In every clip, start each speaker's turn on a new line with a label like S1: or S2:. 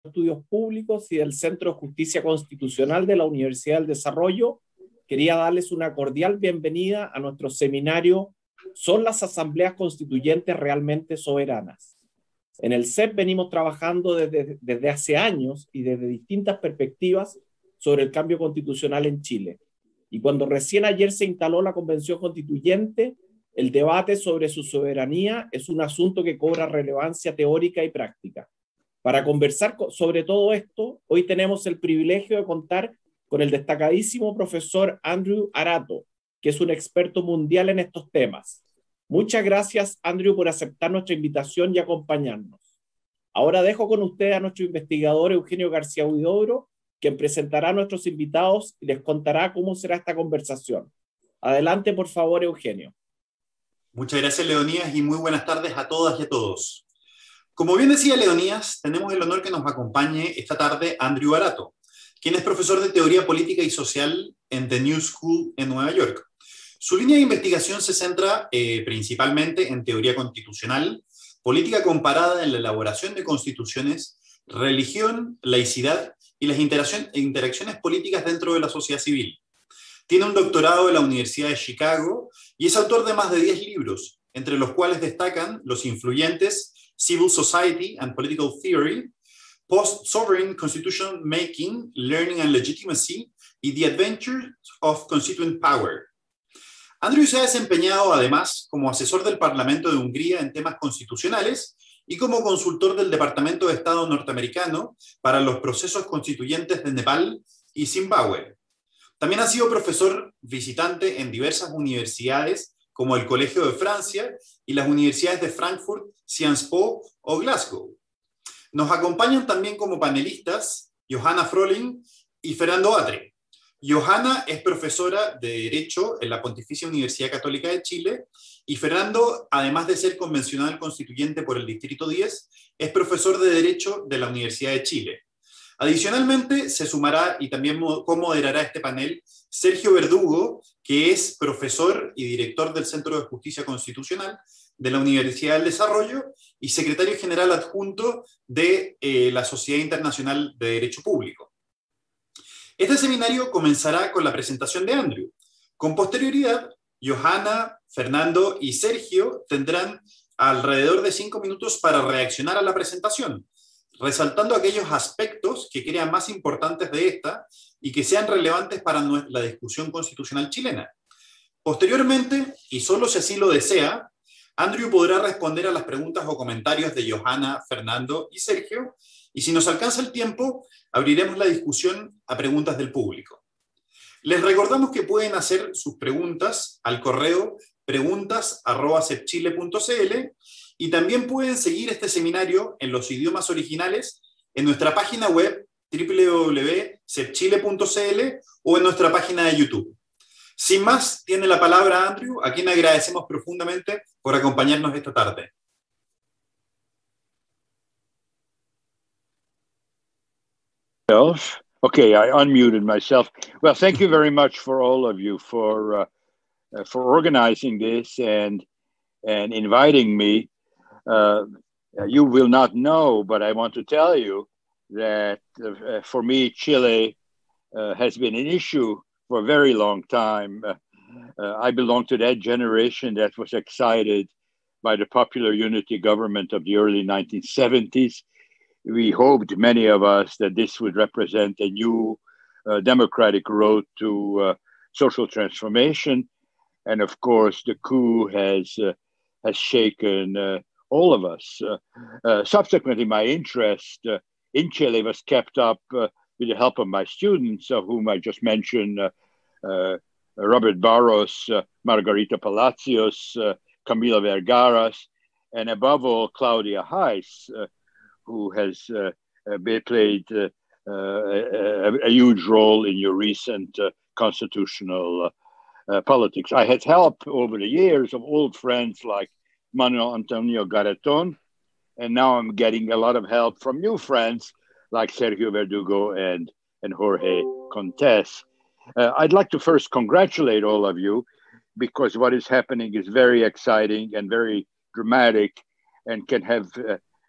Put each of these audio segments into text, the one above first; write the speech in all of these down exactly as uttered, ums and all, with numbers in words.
S1: Estudios Públicos y del Centro de Justicia Constitucional de la Universidad del Desarrollo. Quería darles una cordial bienvenida a nuestro seminario ¿Son las asambleas constituyentes realmente soberanas? En el C E P venimos trabajando desde, desde hace años y desde distintas perspectivas sobre el cambio constitucional en Chile. Y cuando recién ayer se instaló la Convención Constituyente, el debate sobre su soberanía es un asunto que cobra relevancia teórica y práctica. Para conversar sobre todo esto, hoy tenemos el privilegio de contar con el destacadísimo profesor Andrew Arato, que es un experto mundial en estos temas. Muchas gracias, Andrew, por aceptar nuestra invitación y acompañarnos. Ahora dejo con usted a nuestro investigador Eugenio García Huidobro, quien presentará a nuestros invitados y les contará cómo será esta conversación. Adelante, por favor, Eugenio.
S2: Muchas gracias, Leonías, y muy buenas tardes a todas y a todos. Como bien decía Leonías, tenemos el honor que nos acompañe esta tarde Andrew Arato, quien es profesor de Teoría Política y Social en The New School en Nueva York. Su línea de investigación se centra eh, principalmente en teoría constitucional, política comparada en la elaboración de constituciones, religión, laicidad y las interacciones políticas dentro de la sociedad civil. Tiene un doctorado de la Universidad de Chicago y es autor de más de diez libros, entre los cuales destacan los influyentes Civil Society and Political Theory, Post-Sovereign Constitution Making, Learning and Legitimacy y The Adventures of Constituent Power. Andrew se ha desempeñado además como asesor del Parlamento de Hungría en temas constitucionales y como consultor del Departamento de Estado norteamericano para los procesos constituyentes de Nepal y Zimbabue. También ha sido profesor visitante en diversas universidades como el Colegio de Francia y las universidades de Frankfurt, Sciences Po o Glasgow. Nos acompañan también como panelistas Johanna Frohling y Fernando Atre. Johanna es profesora de Derecho en la Pontificia Universidad Católica de Chile y Fernando, además de ser convencional constituyente por el Distrito diez, es profesor de Derecho de la Universidad de Chile. Adicionalmente, se sumará y también co-moderará este panel Sergio Verdugo, que es profesor y director del Centro de Justicia Constitucional de la Universidad del Desarrollo y secretario general adjunto de eh, la Sociedad Internacional de Derecho Público. Este seminario comenzará con la presentación de Andrew. Con posterioridad, Johanna, Fernando y Sergio tendrán alrededor de cinco minutos para reaccionar a la presentación, resaltando aquellos aspectos que crean más importantes de esta y que sean relevantes para la discusión constitucional chilena. Posteriormente, y solo si así lo desea, Andrew podrá responder a las preguntas o comentarios de Johanna, Fernando y Sergio, y si nos alcanza el tiempo, abriremos la discusión a preguntas del público. Les recordamos que pueden hacer sus preguntas al correo preguntas arroba cepchile punto cl y también pueden seguir este seminario en los idiomas originales en nuestra página web doble u doble u doble u punto cepchile punto cl o en nuestra página de YouTube. Sin más, tiene la palabra Andrew, a quien agradecemos profundamente por acompañarnos esta tarde.
S3: Okay, I unmuted myself. Well, thank you very much for all of you for uh, uh, for organizing this and and inviting me. Uh, you will not know, but I want to tell you that uh, for me, Chile uh, has been an issue for a very long time. Uh, uh, I belong to that generation that was excited by the popular unity government of the early nineteen seventies. We hoped, many of us, that this would represent a new uh, democratic road to uh, social transformation. And of course, the coup has, uh, has shaken uh, all of us. Uh, uh, subsequently, my interest uh, in Chile was kept up uh, with the help of my students, of whom I just mentioned, uh, uh, Robert Barros, uh, Margarita Palacios, uh, Camila Vergaras, and above all, Claudia Heiss, uh, who has uh, uh, played uh, uh, a, a huge role in your recent uh, constitutional uh, uh, politics. I had help over the years of old friends like Manuel Antonio Garreton, and now I'm getting a lot of help from new friends like Sergio Verdugo and, and Jorge Contes. Uh, I'd like to first congratulate all of you, because what is happening is very exciting and very dramatic and can have uh,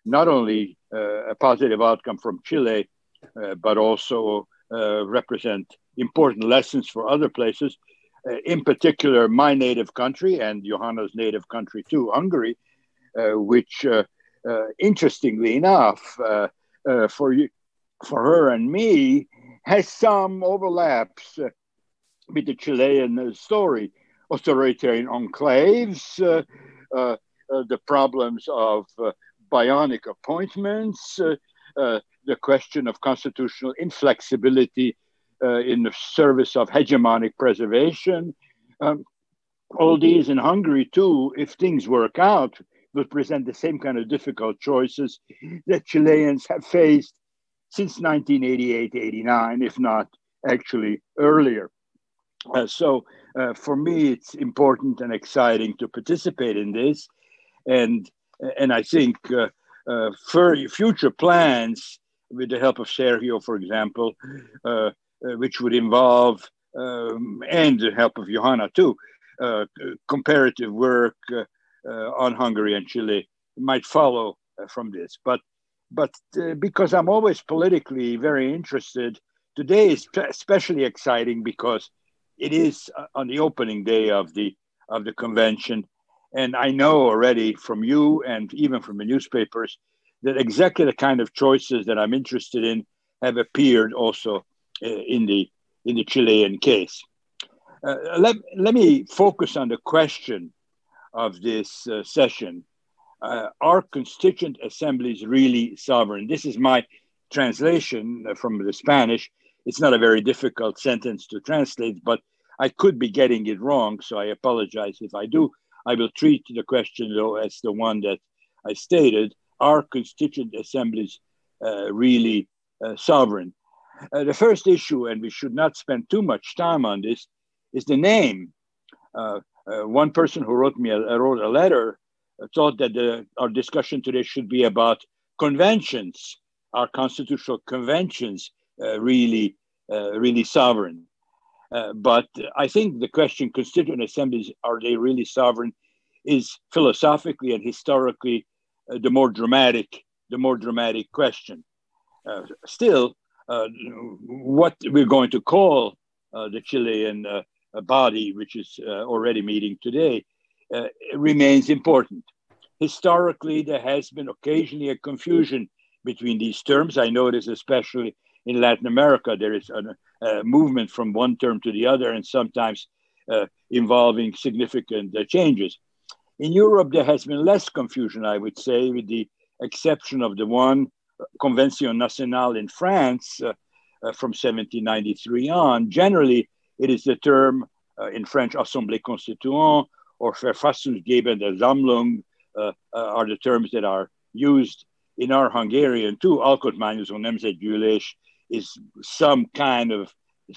S3: not only uh, a positive outcome from Chile, uh, but also uh, represent important lessons for other places, uh, in particular my native country and Johanna's native country too, Hungary, uh, which uh, uh, interestingly enough, uh, uh, for you, for her and me, has some overlaps uh, with the Chilean uh, story. Authoritarian enclaves, uh, uh, uh, the problems of uh, bionic appointments, uh, uh, the question of constitutional inflexibility uh, in the service of hegemonic preservation. Um, all these in Hungary too, if things work out, will present the same kind of difficult choices that Chileans have faced since nineteen eighty-eight, eighty-nine, if not actually earlier. Uh, so uh, for me, it's important and exciting to participate in this. And, and I think uh, uh, for future plans, with the help of Sergio, for example, uh, uh, which would involve, um, and the help of Johanna too, uh, comparative work uh, uh, on Hungary and Chile might follow uh, from this. But, but uh, because I'm always politically very interested, today is especially exciting because it is on the opening day of the of the convention. And I know already from you and even from the newspapers that exactly the kind of choices that I'm interested in have appeared also uh, in the in the Chilean case. Uh, let, let me focus on the question of this uh, session. Uh, are constituent assemblies really sovereign? This is my translation from the Spanish. It's not a very difficult sentence to translate, but I could be getting it wrong, so I apologize if I do. I will treat the question, though, as the one that I stated. Are constituent assemblies uh, really uh, sovereign? Uh, the first issue, and we should not spend too much time on this, is the name. Uh, uh, one person who wrote me a, wrote a letter uh, thought that the, our discussion today should be about conventions. Are constitutional conventions uh, really, uh, really sovereign? Uh, but I think the question, constituent assemblies, are they really sovereign, is philosophically and historically uh, the more dramatic, the more dramatic question. Uh, still, uh, what we're going to call uh, the Chilean uh, body, which is uh, already meeting today, uh, remains important. Historically, there has been occasionally a confusion between these terms. I notice especially in Latin America, there is a, a movement from one term to the other and sometimes uh, involving significant uh, changes. In Europe, there has been less confusion, I would say, with the exception of the one Convention Nationale in France uh, uh, from seventeen ninety-three on. Generally, it is the term uh, in French, Assemblée Constituante or Verfassungsgebende Sammlung uh, uh, are the terms that are used in our Hungarian too. Alkotmányozó Nemzetgyűlés is some kind of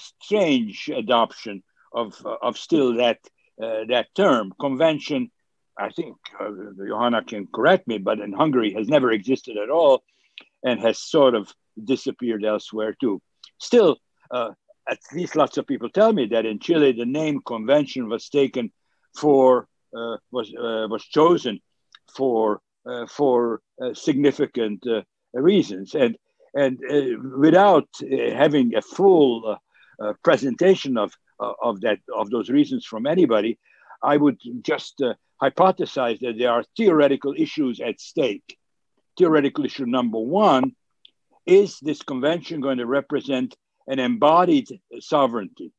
S3: strange adoption of, uh, of still that, uh, that term. Convention, I think uh, Johanna can correct me, but in Hungary has never existed at all and has sort of disappeared elsewhere too. Still, uh, at least lots of people tell me that in Chile, the name convention was taken for, uh, was, uh, was chosen for, uh, for uh, significant uh, reasons. And, and uh, without uh, having a full uh, uh, presentation of, uh, of, that, of those reasons from anybody, I would just uh, hypothesize that there are theoretical issues at stake. Theoretical issue number one, is this convention going to represent an embodied sovereignty?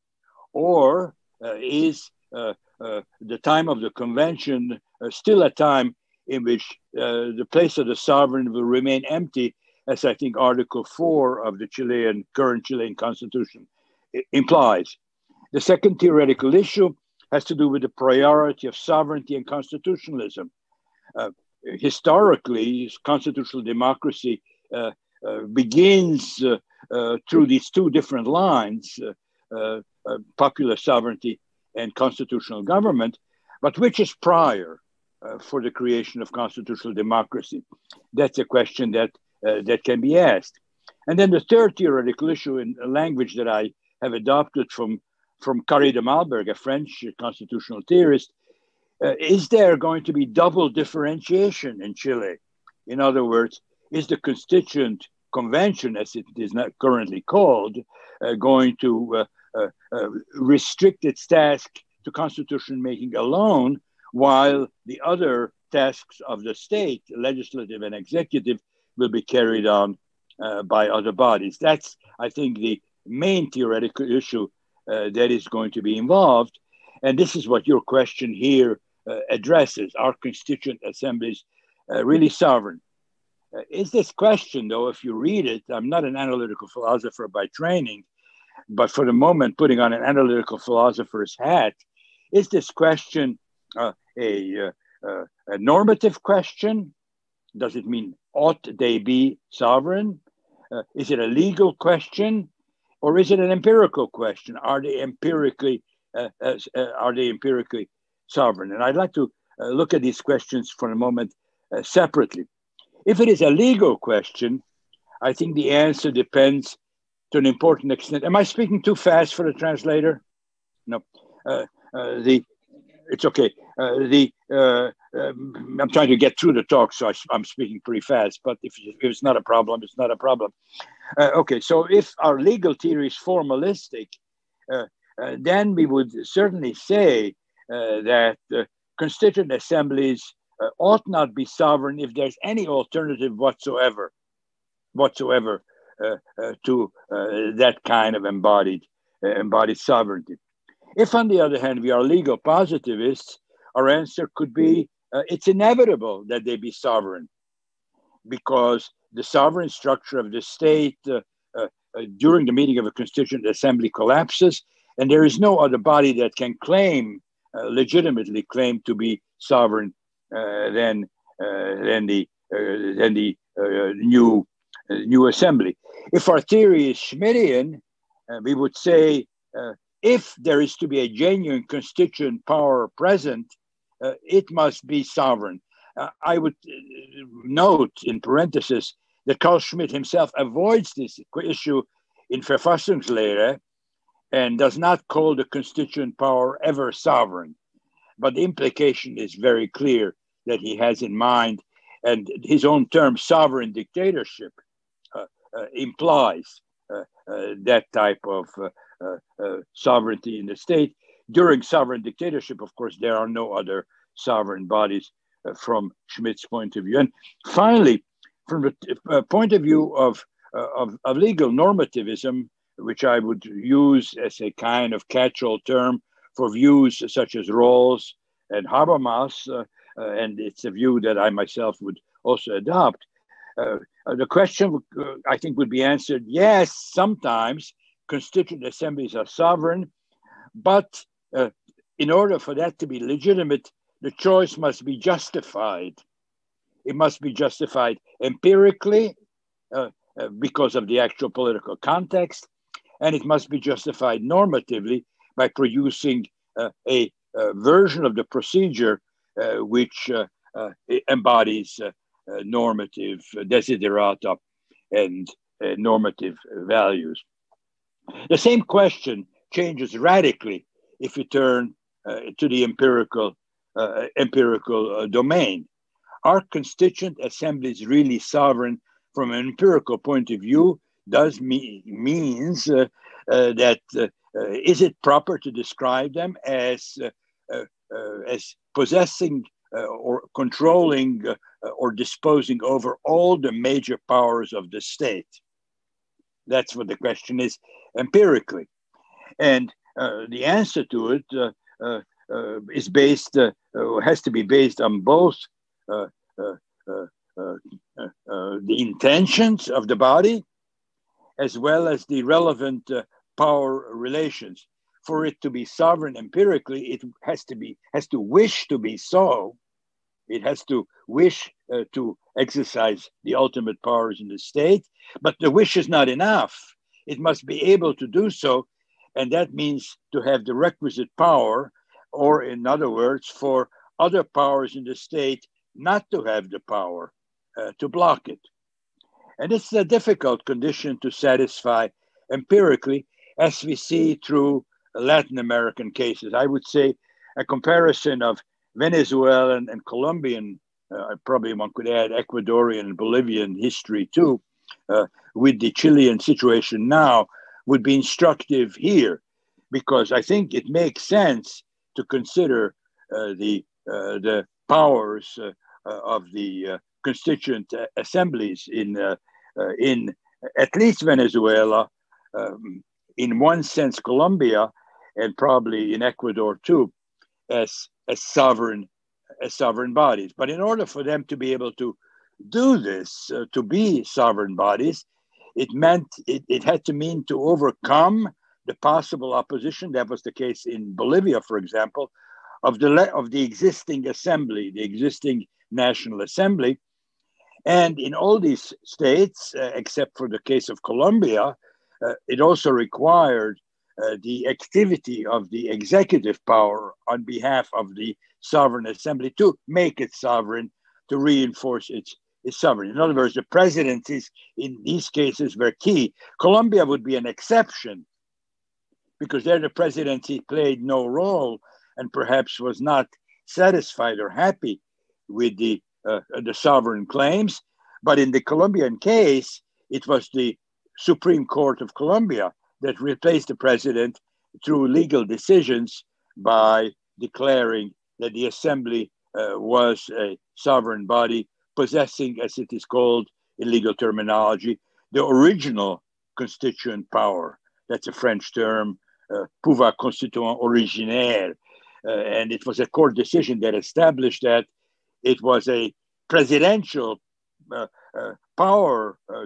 S3: Or uh, is uh, uh, the time of the convention uh, still a time in which uh, the place of the sovereign will remain empty, as I think Article four of the Chilean, current Chilean constitution implies? The second theoretical issue has to do with the priority of sovereignty and constitutionalism. Uh, historically, constitutional democracy uh, uh, begins uh, uh, through these two different lines, uh, uh, uh, popular sovereignty and constitutional government, but which is prior uh, for the creation of constitutional democracy? That's a question that, uh, that can be asked. And then the third theoretical issue, in a language that I have adopted from from Carré de Malberg, a French constitutional theorist, uh, is there going to be double differentiation in Chile? In other words, is the Constituent Convention, as it is not currently called, uh, going to uh, uh, uh, restrict its task to constitution making alone, while the other tasks of the state, legislative and executive, will be carried on uh, by other bodies? That's, I think, the main theoretical issue uh, that is going to be involved. And this is what your question here uh, addresses. Are constituent assemblies uh, really sovereign? Uh, is this question, though, if you read it, I'm not an analytical philosopher by training, but for the moment, putting on an analytical philosopher's hat, is this question uh, a, uh, uh, a normative question? Does it mean ought they be sovereign? Uh, is it a legal question, or is it an empirical question? Are they empirically uh, uh, are they empirically sovereign? And I'd like to uh, look at these questions for a moment uh, separately. If it is a legal question, I think the answer depends to an important extent. Am I speaking too fast for the translator? No. Uh, uh, the it's okay. Uh, the uh, um, I'm trying to get through the talk, so I, I'm speaking pretty fast. But if, if it's not a problem, it's not a problem. Uh, okay. So if our legal theory is formalistic, uh, uh, then we would certainly say uh, that uh, constituent assemblies uh, ought not be sovereign if there's any alternative whatsoever, whatsoever uh, uh, to uh, that kind of embodied uh, embodied sovereignty. If, on the other hand, we are legal positivists, our answer could be uh, it's inevitable that they be sovereign, because the sovereign structure of the state uh, uh, uh, during the meeting of a constituent assembly collapses, and there is no other body that can claim, uh, legitimately claim to be sovereign uh, than, uh, than the, uh, than the uh, new, uh, new assembly. If our theory is Schmittian, uh, we would say, uh, if there is to be a genuine constituent power present, uh, it must be sovereign. Uh, I would uh, note in parenthesis that Carl Schmitt himself avoids this issue in Verfassungslehre and does not call the constituent power ever sovereign. But the implication is very clear that he has in mind, and his own term, sovereign dictatorship, uh, uh, implies uh, uh, that type of uh, Uh, uh, sovereignty in the state. During sovereign dictatorship, of course, there are no other sovereign bodies uh, from Schmitt's point of view. And finally, from a uh, point of view of, uh, of, of legal normativism, which I would use as a kind of catch-all term for views such as Rawls and Habermas, uh, uh, and it's a view that I myself would also adopt, uh, uh, the question, uh, I think, would be answered, yes, sometimes constituent assemblies are sovereign, but uh, in order for that to be legitimate, the choice must be justified. It must be justified empirically uh, uh, because of the actual political context, and it must be justified normatively by producing uh, a, a version of the procedure uh, which uh, uh, embodies uh, uh, normative desiderata and uh, normative values. The same question changes radically if you turn uh, to the empirical, uh, empirical uh, domain. Are constituent assemblies really sovereign from an empirical point of view? Does mean means uh, uh, that uh, uh, is it proper to describe them as uh, uh, uh, as possessing uh, or controlling uh, or disposing over all the major powers of the state? That's what the question is empirically. And uh, the answer to it uh, uh, uh, is based, uh, uh, has to be based on both uh, uh, uh, uh, uh, the intentions of the body as well as the relevant uh, power relations. For it to be sovereign empirically, it has to be, has to wish to be so. It has to wish uh, to exercise the ultimate powers in the state, but the wish is not enough. It must be able to do so, and that means to have the requisite power, or in other words, for other powers in the state not to have the power uh, to block it. And it's a difficult condition to satisfy empirically, as we see through Latin American cases. I would say a comparison of Venezuelan and Colombian uh, probably one could add Ecuadorian and Bolivian history too, uh, with the Chilean situation now, would be instructive here, because I think it makes sense to consider uh, the uh, the powers uh, uh, of the uh, constituent uh, assemblies in uh, uh, in at least Venezuela, um, in one sense Colombia, and probably in Ecuador too, as as sovereign as sovereign bodies. But in order for them to be able to do this, uh, to be sovereign bodies, it meant it, it had to mean to overcome the possible opposition. That was the case in Bolivia, for example, of the of the existing assembly, the existing National Assembly. And in all these states, uh, except for the case of Colombia, uh, it also required uh, the activity of the executive power on behalf of the sovereign assembly to make it sovereign, to reinforce its, its sovereignty. In other words, the presidencies in these cases were key. Colombia would be an exception, because there the presidency played no role and perhaps was not satisfied or happy with the, uh, the sovereign claims. But in the Colombian case, it was the Supreme Court of Colombia that replaced the president through legal decisions by declaring that the assembly uh, was a sovereign body possessing, as it is called in legal terminology, the original constituent power. That's a French term, uh, pouvoir constituant originaire. Uh, and it was a court decision that established that it was a presidential uh, uh, power uh,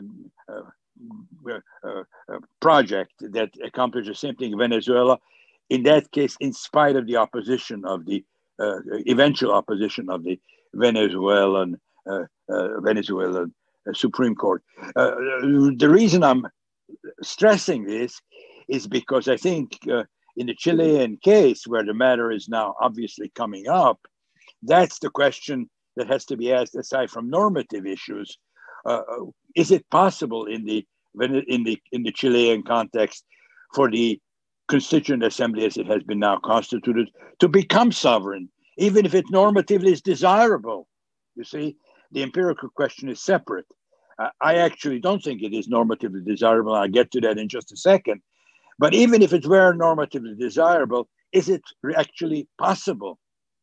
S3: uh, uh, uh, project that accomplished the same thing in Venezuela. In that case, in spite of the opposition of the uh, eventual opposition of the Venezuelan uh, uh, Venezuelan uh, Supreme Court. Uh, the reason I'm stressing this is because I think uh, in the Chilean case, where the matter is now obviously coming up, that's the question that has to be asked aside from normative issues. Uh, is it possible in the in the in the Chilean context for the Constituent Assembly, as it has been now constituted, to become sovereign, even if it normatively is desirable? You see, the empirical question is separate. Uh, I actually don't think it is normatively desirable. I'll get to that in just a second. But even if it were normatively desirable, is it actually possible,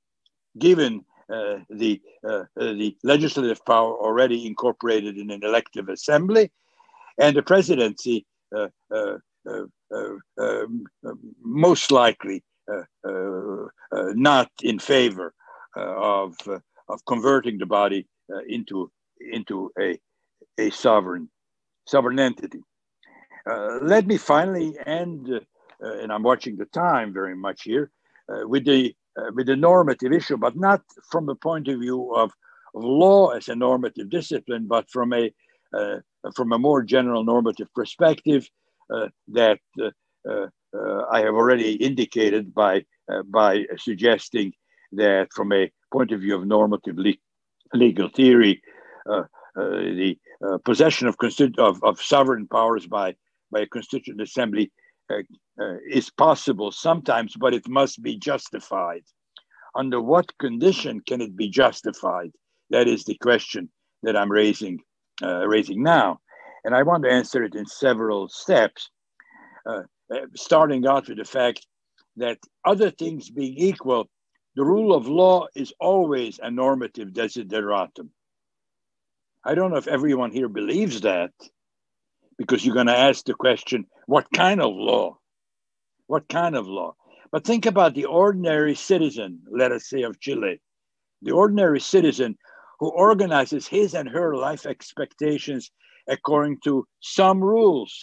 S3: given uh, the uh, uh, the legislative power already incorporated in an elective assembly, and the presidency uh, uh, uh, uh, um, uh, most likely uh, uh, uh, not in favor uh, of uh, of converting the body uh, into into a a sovereign sovereign entity. Uh, let me finally end, uh, uh, and I'm watching the time very much here, uh, with the uh, with the normative issue, but not from the point of view of, of law as a normative discipline, but from a uh, from a more general normative perspective uh, that uh, uh, uh, I have already indicated by uh, by suggesting that from a point of view of normative le legal theory, uh, uh, the uh, possession of, of of sovereign powers by by a constituent assembly uh, uh, is possible sometimes, but it must be justified. Under what condition can it be justified? That is the question that I'm raising, uh, raising now. And I want to answer it in several steps, uh, starting out with the fact that other things being equal, the rule of law is always a normative desideratum. I don't know if everyone here believes that, because you're going to ask the question, what kind of law? What kind of law? But think about the ordinary citizen, let us say, of Chile, the ordinary citizen who organizes his and her life expectations according to some rules.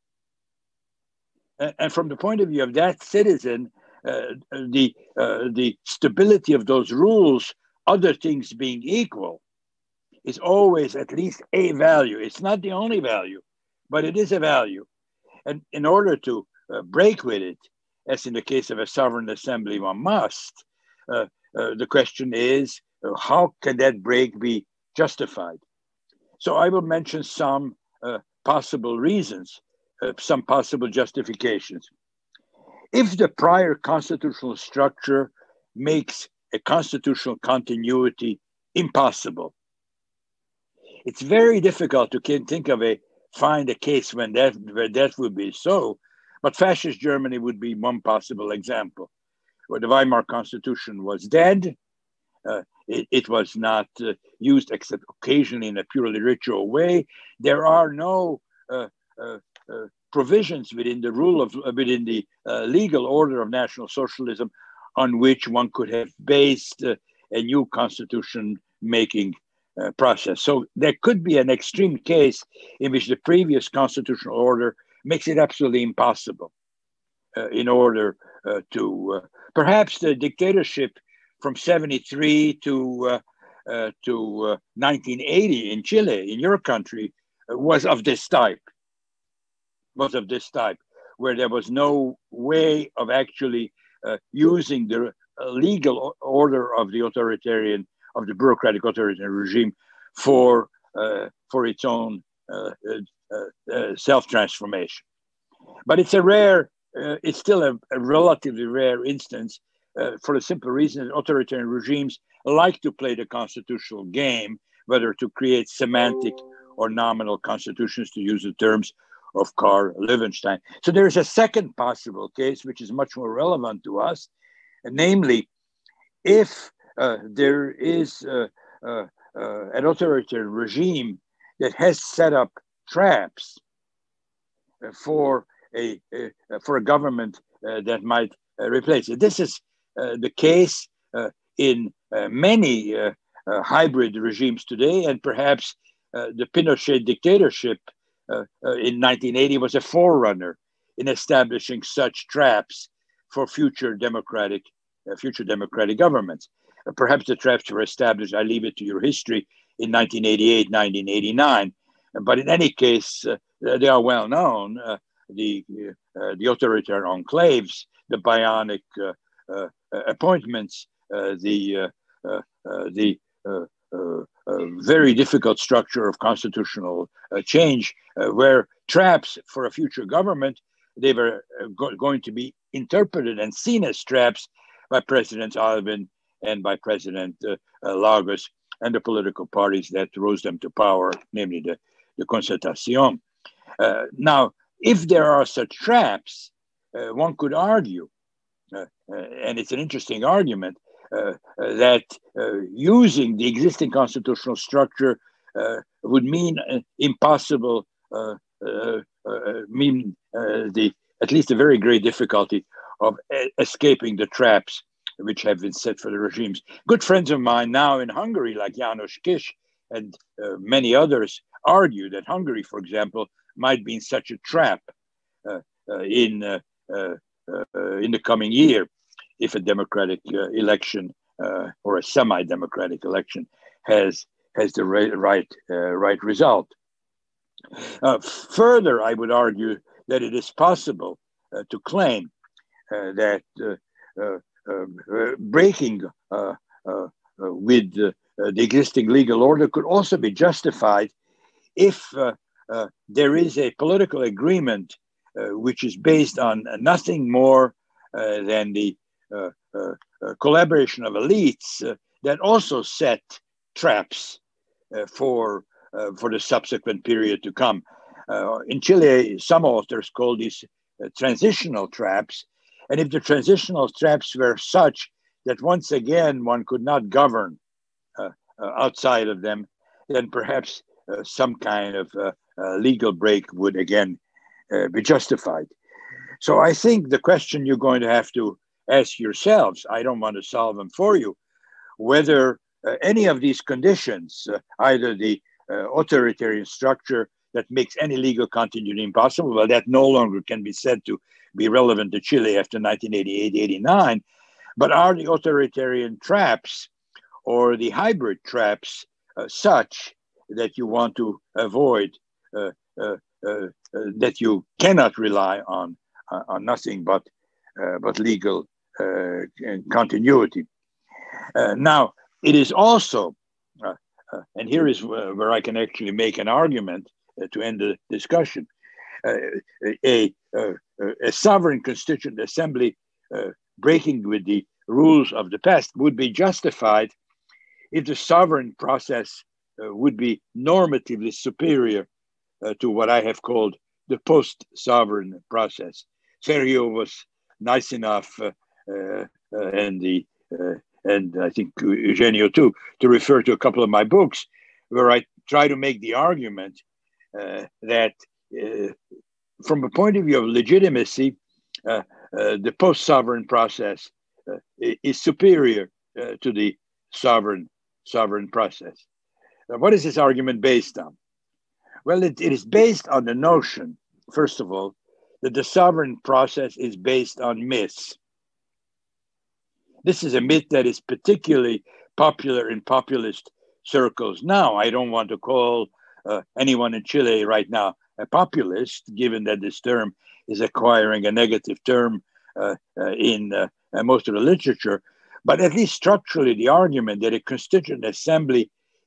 S3: And, and from the point of view of that citizen, uh, the, uh, the stability of those rules, other things being equal, is always at least a value. It's not the only value, but it is a value. And in order to uh, break with it, as in the case of a sovereign assembly, one must, uh, uh, the question is, uh, how can that break be justified? So I will mention some uh, possible reasons, uh, some possible justifications. If the prior constitutional structure makes a constitutional continuity impossible. It's very difficult to think of a find a case when that where that would be so, but fascist Germany would be one possible example, where the Weimar Constitution was dead. Uh, it, it was not uh, used except occasionally in a purely ritual way. There are no uh, uh, uh, provisions within the rule of uh, within the uh, legal order of National Socialism on which one could have based uh, a new constitution making uh, process. So there could be an extreme case in which the previous constitutional order makes it absolutely impossible uh, in order uh, to uh, perhaps the dictatorship from seventy-three to uh, uh, to uh, nineteen eighty in Chile, in your country, uh, was of this type. Was of this type, where there was no way of actually uh, using the uh, legal order of the authoritarian, of the bureaucratic authoritarian regime for uh, for its own uh, uh, uh, self-transformation. But it's a rare, uh, it's still a, a relatively rare instance. Uh, for the simple reason that authoritarian regimes like to play the constitutional game, whether to create semantic or nominal constitutions, to use the terms of Karl Löwenstein. So there's a second possible case, which is much more relevant to us, namely, if uh, there is uh, uh, uh, an authoritarian regime that has set up traps for a, a for a government uh, that might uh, replace it. This is Uh, the case uh, in uh, many uh, uh, hybrid regimes today, and perhaps uh, the Pinochet dictatorship uh, uh, in nineteen eighty was a forerunner in establishing such traps for future democratic, uh, future democratic governments. Uh, perhaps the traps were established, I leave it to your history, in nineteen eighty-eight, nineteen eighty-nine. But in any case, uh, they are well known. Uh, the, uh, the authoritarian enclaves, the bionic uh, Uh, appointments, uh, the uh, uh, uh, the uh, uh, uh, very difficult structure of constitutional uh, change, uh, where traps for a future government, they were uh, go- going to be interpreted and seen as traps by President Alvin and by President uh, uh, Lagos and the political parties that rose them to power, namely the, the Concertación. Uh, now, if there are such traps, uh, one could argue, Uh, uh, and it's an interesting argument, uh, uh, that uh, using the existing constitutional structure uh, would mean uh, impossible, uh, uh, uh, mean uh, the at least a very great difficulty of uh, escaping the traps which have been set for the regimes. Good friends of mine now in Hungary, like János Kiss and uh, many others, argue that Hungary, for example, might be in such a trap uh, uh, in uh, uh, Uh, in the coming year, if a democratic uh, election uh, or a semi-democratic election has has the right right, uh, right result. Uh, further, I would argue that it is possible uh, to claim uh, that uh, uh, uh, breaking uh, uh, uh, with uh, the existing legal order could also be justified if uh, uh, there is a political agreement Uh, which is based on nothing more uh, than the uh, uh, uh, collaboration of elites uh, that also set traps uh, for uh, for the subsequent period to come. Uh, in Chile, some authors call these uh, transitional traps, and if the transitional traps were such that once again one could not govern uh, uh, outside of them, then perhaps uh, some kind of uh, uh, legal break would again Uh, be justified. So I think the question you're going to have to ask yourselves, I don't want to solve them for you, whether uh, any of these conditions, uh, either the uh, authoritarian structure that makes any legal continuity impossible, well, that no longer can be said to be relevant to Chile after nineteen eighty-eight eighty-nine, but are the authoritarian traps or the hybrid traps uh, such that you want to avoid uh, uh, uh, Uh, that you cannot rely on uh, on nothing but uh, but legal uh, continuity. Uh, now, it is also, uh, uh, and here is where, where I can actually make an argument uh, to end the discussion. Uh, a, a, a sovereign constituent assembly uh, breaking with the rules of the past would be justified if the sovereign process uh, would be normatively superior uh, to what I have called the post-sovereign process. Sergio was nice enough, uh, uh, uh, and the uh, and I think Eugenio too, to refer to a couple of my books, where I try to make the argument uh, that uh, from a point of view of legitimacy, uh, uh, the post-sovereign process uh, is superior uh, to the sovereign sovereign process. Now, what is this argument based on? Well, it, it is based on the notion, first of all, that the sovereign process is based on myths. This is a myth that is particularly popular in populist circles now. I don't want to call uh, anyone in Chile right now a populist, given that this term is acquiring a negative term uh, uh, in uh, uh, most of the literature. But at least structurally, the argument that a constituent assembly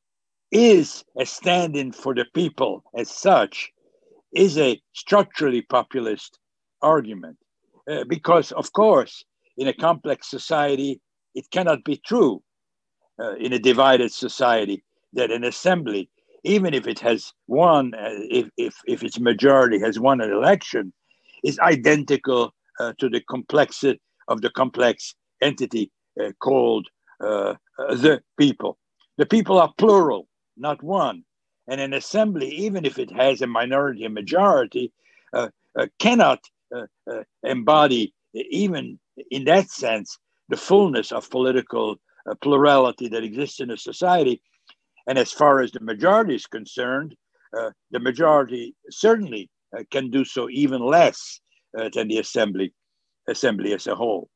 S3: is a stand-in for the people as such is a structurally populist argument. Uh, because, of course, in a complex society, it cannot be true uh, in a divided society that an assembly, even if it has won, uh, if, if, if its majority has won an election, is identical uh, to the complexity of the complex entity uh, called uh, uh, the people. The people are plural, not one. And an assembly, even if it has a minority and majority, uh, uh, cannot uh, uh, embody, even in that sense, the fullness of political uh, plurality that exists in a society. And as far as the majority is concerned, uh, the majority certainly uh, can do so even less uh, than the assembly, assembly as a whole.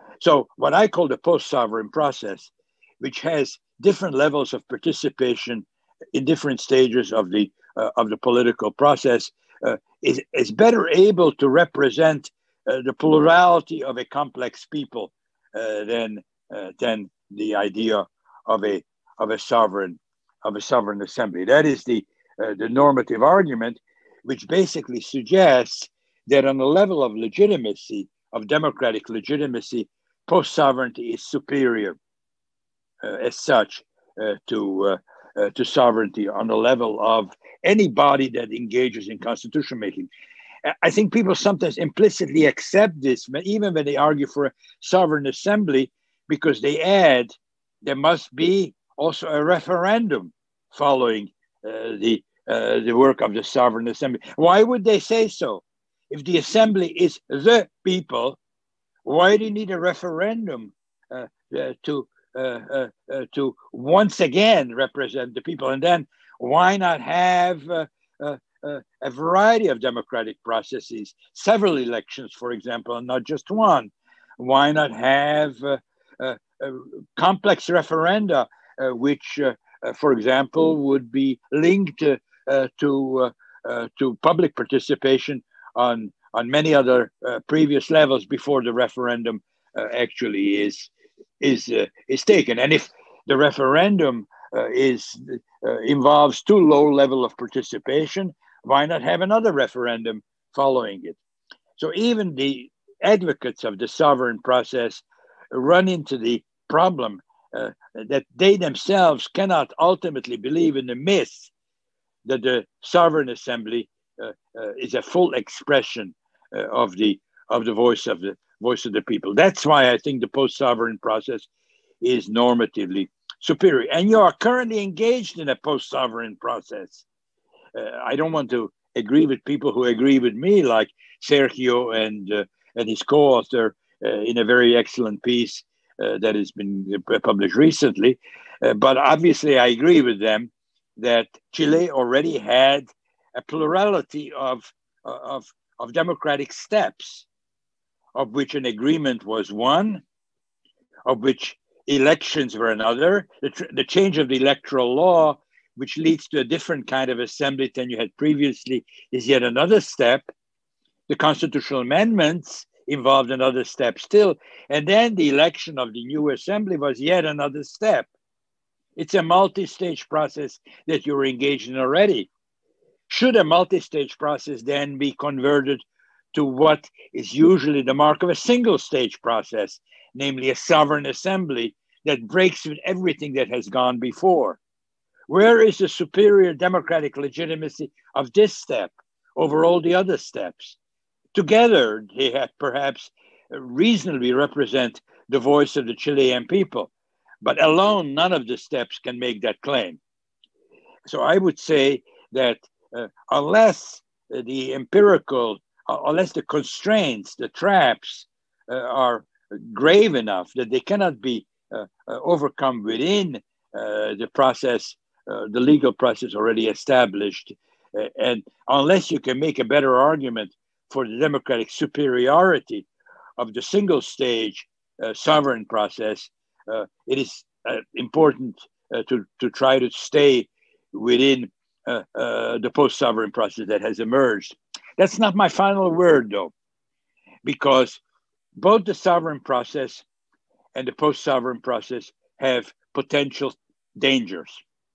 S3: So what I call the post-sovereign process, which has different levels of participation in different stages of the uh, of the political process, uh, is, is better able to represent uh, the plurality of a complex people uh, than uh, than the idea of a of a sovereign of a sovereign assembly. That is the uh, the normative argument, which basically suggests that on the level of legitimacy, of democratic legitimacy, post-sovereignty is superior uh, as such uh, to uh, uh, to sovereignty on the level of any body that engages in constitution making. I think people sometimes implicitly accept this, even when they argue for a sovereign assembly, because they add there must be also a referendum following uh, the uh, the work of the sovereign assembly. Why would they say so? If the assembly is the people, why do you need a referendum uh, uh, to uh, uh, uh, to once again represent the people? And then why not have uh, uh, uh, a variety of democratic processes, several elections, for example, and not just one? Why not have uh, uh, uh, complex referenda, uh, which, uh, uh, for example, would be linked uh, uh, to uh, uh, to public participation on on many other uh, previous levels before the referendum uh, actually is is uh, is taken? And if the referendum uh, is uh, involves too low level of participation, why not have another referendum following it? So even the advocates of the sovereign process run into the problem uh, that they themselves cannot ultimately believe in the myth that the sovereign assembly uh, uh, is a full expression uh, of the of the voice of the voice of the people. That's why I think the post-sovereign process is normatively superior. And you are currently engaged in a post-sovereign process. Uh, I don't want to agree with people who agree with me, like Sergio and uh, and his co-author uh, in a very excellent piece uh, that has been published recently. Uh, but obviously, I agree with them that Chile already had a plurality of, of, of democratic steps, of which an agreement was one, of which elections were another. The, tr- the change of the electoral law, which leads to a different kind of assembly than you had previously, is yet another step. The constitutional amendments involved another step still. And then the election of the new assembly was yet another step. It's a multi-stage process that you're engaged in already. Should a multi-stage process then be converted to what is usually the mark of a single-stage process, namely a sovereign assembly that breaks with everything that has gone before? Where is the superior democratic legitimacy of this step over all the other steps? Together, they have perhaps reasonably represent the voice of the Chilean people, but alone, none of the steps can make that claim. So I would say that uh, unless the empirical, uh, unless the constraints, the traps uh, are grave enough that they cannot be uh, uh, overcome within uh, the process, uh, the legal process already established, uh, and unless you can make a better argument for the democratic superiority of the single stage uh, sovereign process, uh, it is uh, important uh, to, to try to stay within uh, uh, the post-sovereign process that has emerged. That's not my final word, though, because both the sovereign process and the post-sovereign process have potential dangers.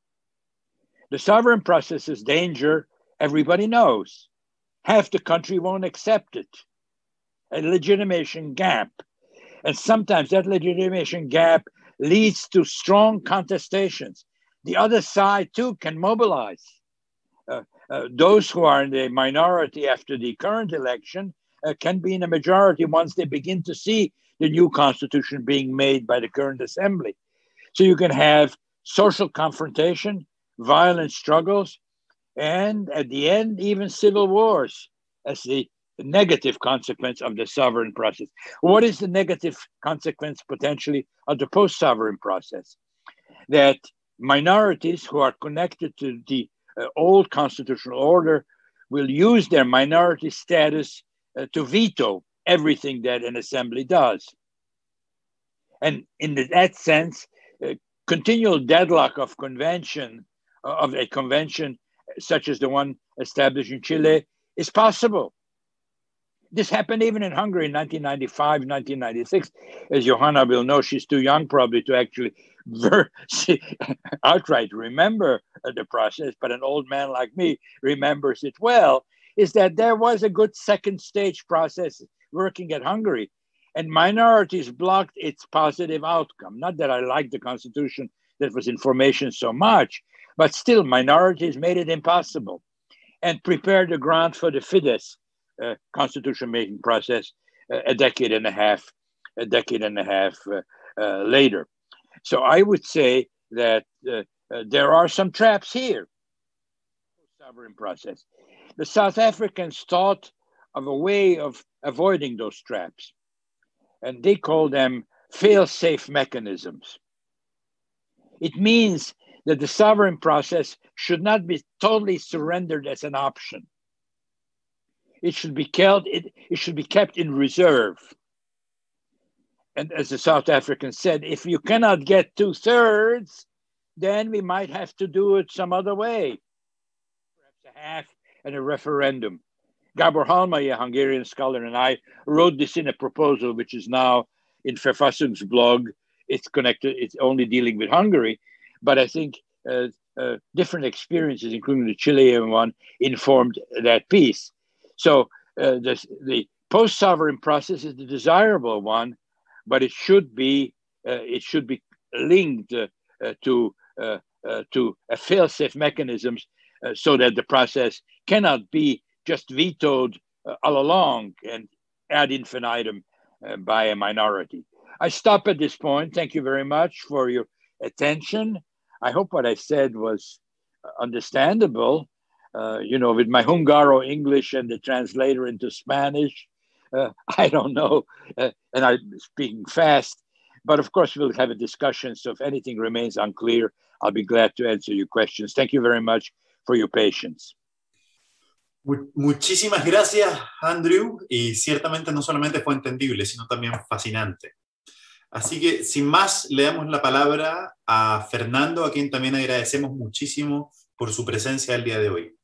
S3: The sovereign process's danger, everybody knows. Half the country won't accept it. A legitimation gap. And sometimes that legitimation gap leads to strong contestations. The other side, too, can mobilize. Uh, uh, those who are in the minority after the current election uh, can be in a majority once they begin to see the new constitution being made by the current assembly. So you can have social confrontation, violent struggles, and at the end, even civil wars as the negative consequence of the sovereign process. What is the negative consequence potentially of the post-sovereign process? That minorities who are connected to the uh, old constitutional order will use their minority status uh, to veto everything that an assembly does. And in that sense, uh, continual deadlock of convention, uh, of a convention such as the one established in Chile is possible. This happened even in Hungary in nineteen ninety-five, nineteen ninety-six. As Johanna will know, she's too young probably to actually outright remember the process, but an old man like me remembers it well, is that there was a good second stage process working at Hungary, and minorities blocked its positive outcome. Not that I like the constitution that was in formation so much, but still minorities made it impossible and prepared the ground for the Fidesz uh, constitution-making process uh, a decade and a half, a decade and a half uh, uh, later. So I would say that uh, uh, there are some traps here. Sovereign process. The South Africans thought of a way of avoiding those traps, and they call them fail-safe mechanisms. It means that the sovereign process should not be totally surrendered as an option. It should be kept, it, it should be kept in reserve. And as the South Africans said, if you cannot get two thirds, then we might have to do it some other way. Perhaps a half and a referendum. Gabor Halmai, a Hungarian scholar, and I wrote this in a proposal, which is now in Verfassungsblog. It's connected, it's only dealing with Hungary. But I think uh, uh, different experiences, including the Chilean one, informed that piece. So uh, the, the post-sovereign process is the desirable one, but it should be uh, it should be linked uh, uh, to uh, uh, to a fail-safe mechanisms uh, so that the process cannot be just vetoed uh, all along and ad infinitum uh, by a minority. I stop at this point. Thank you very much for your attention. I hope what I said was understandable. Uh, you know, with my Hungaro English and the translator into Spanish, uh, I don't know, uh, and I'm speaking fast, but of course we'll have a discussion. So if anything remains unclear, I'll be glad to answer your questions. Thank you very much for your patience.
S2: Muchísimas gracias, Andrew, y ciertamente no solamente fue entendible, sino también fascinante. Así que, sin más, le damos la palabra a Fernando, a quien también agradecemos muchísimo por su presencia el día de hoy.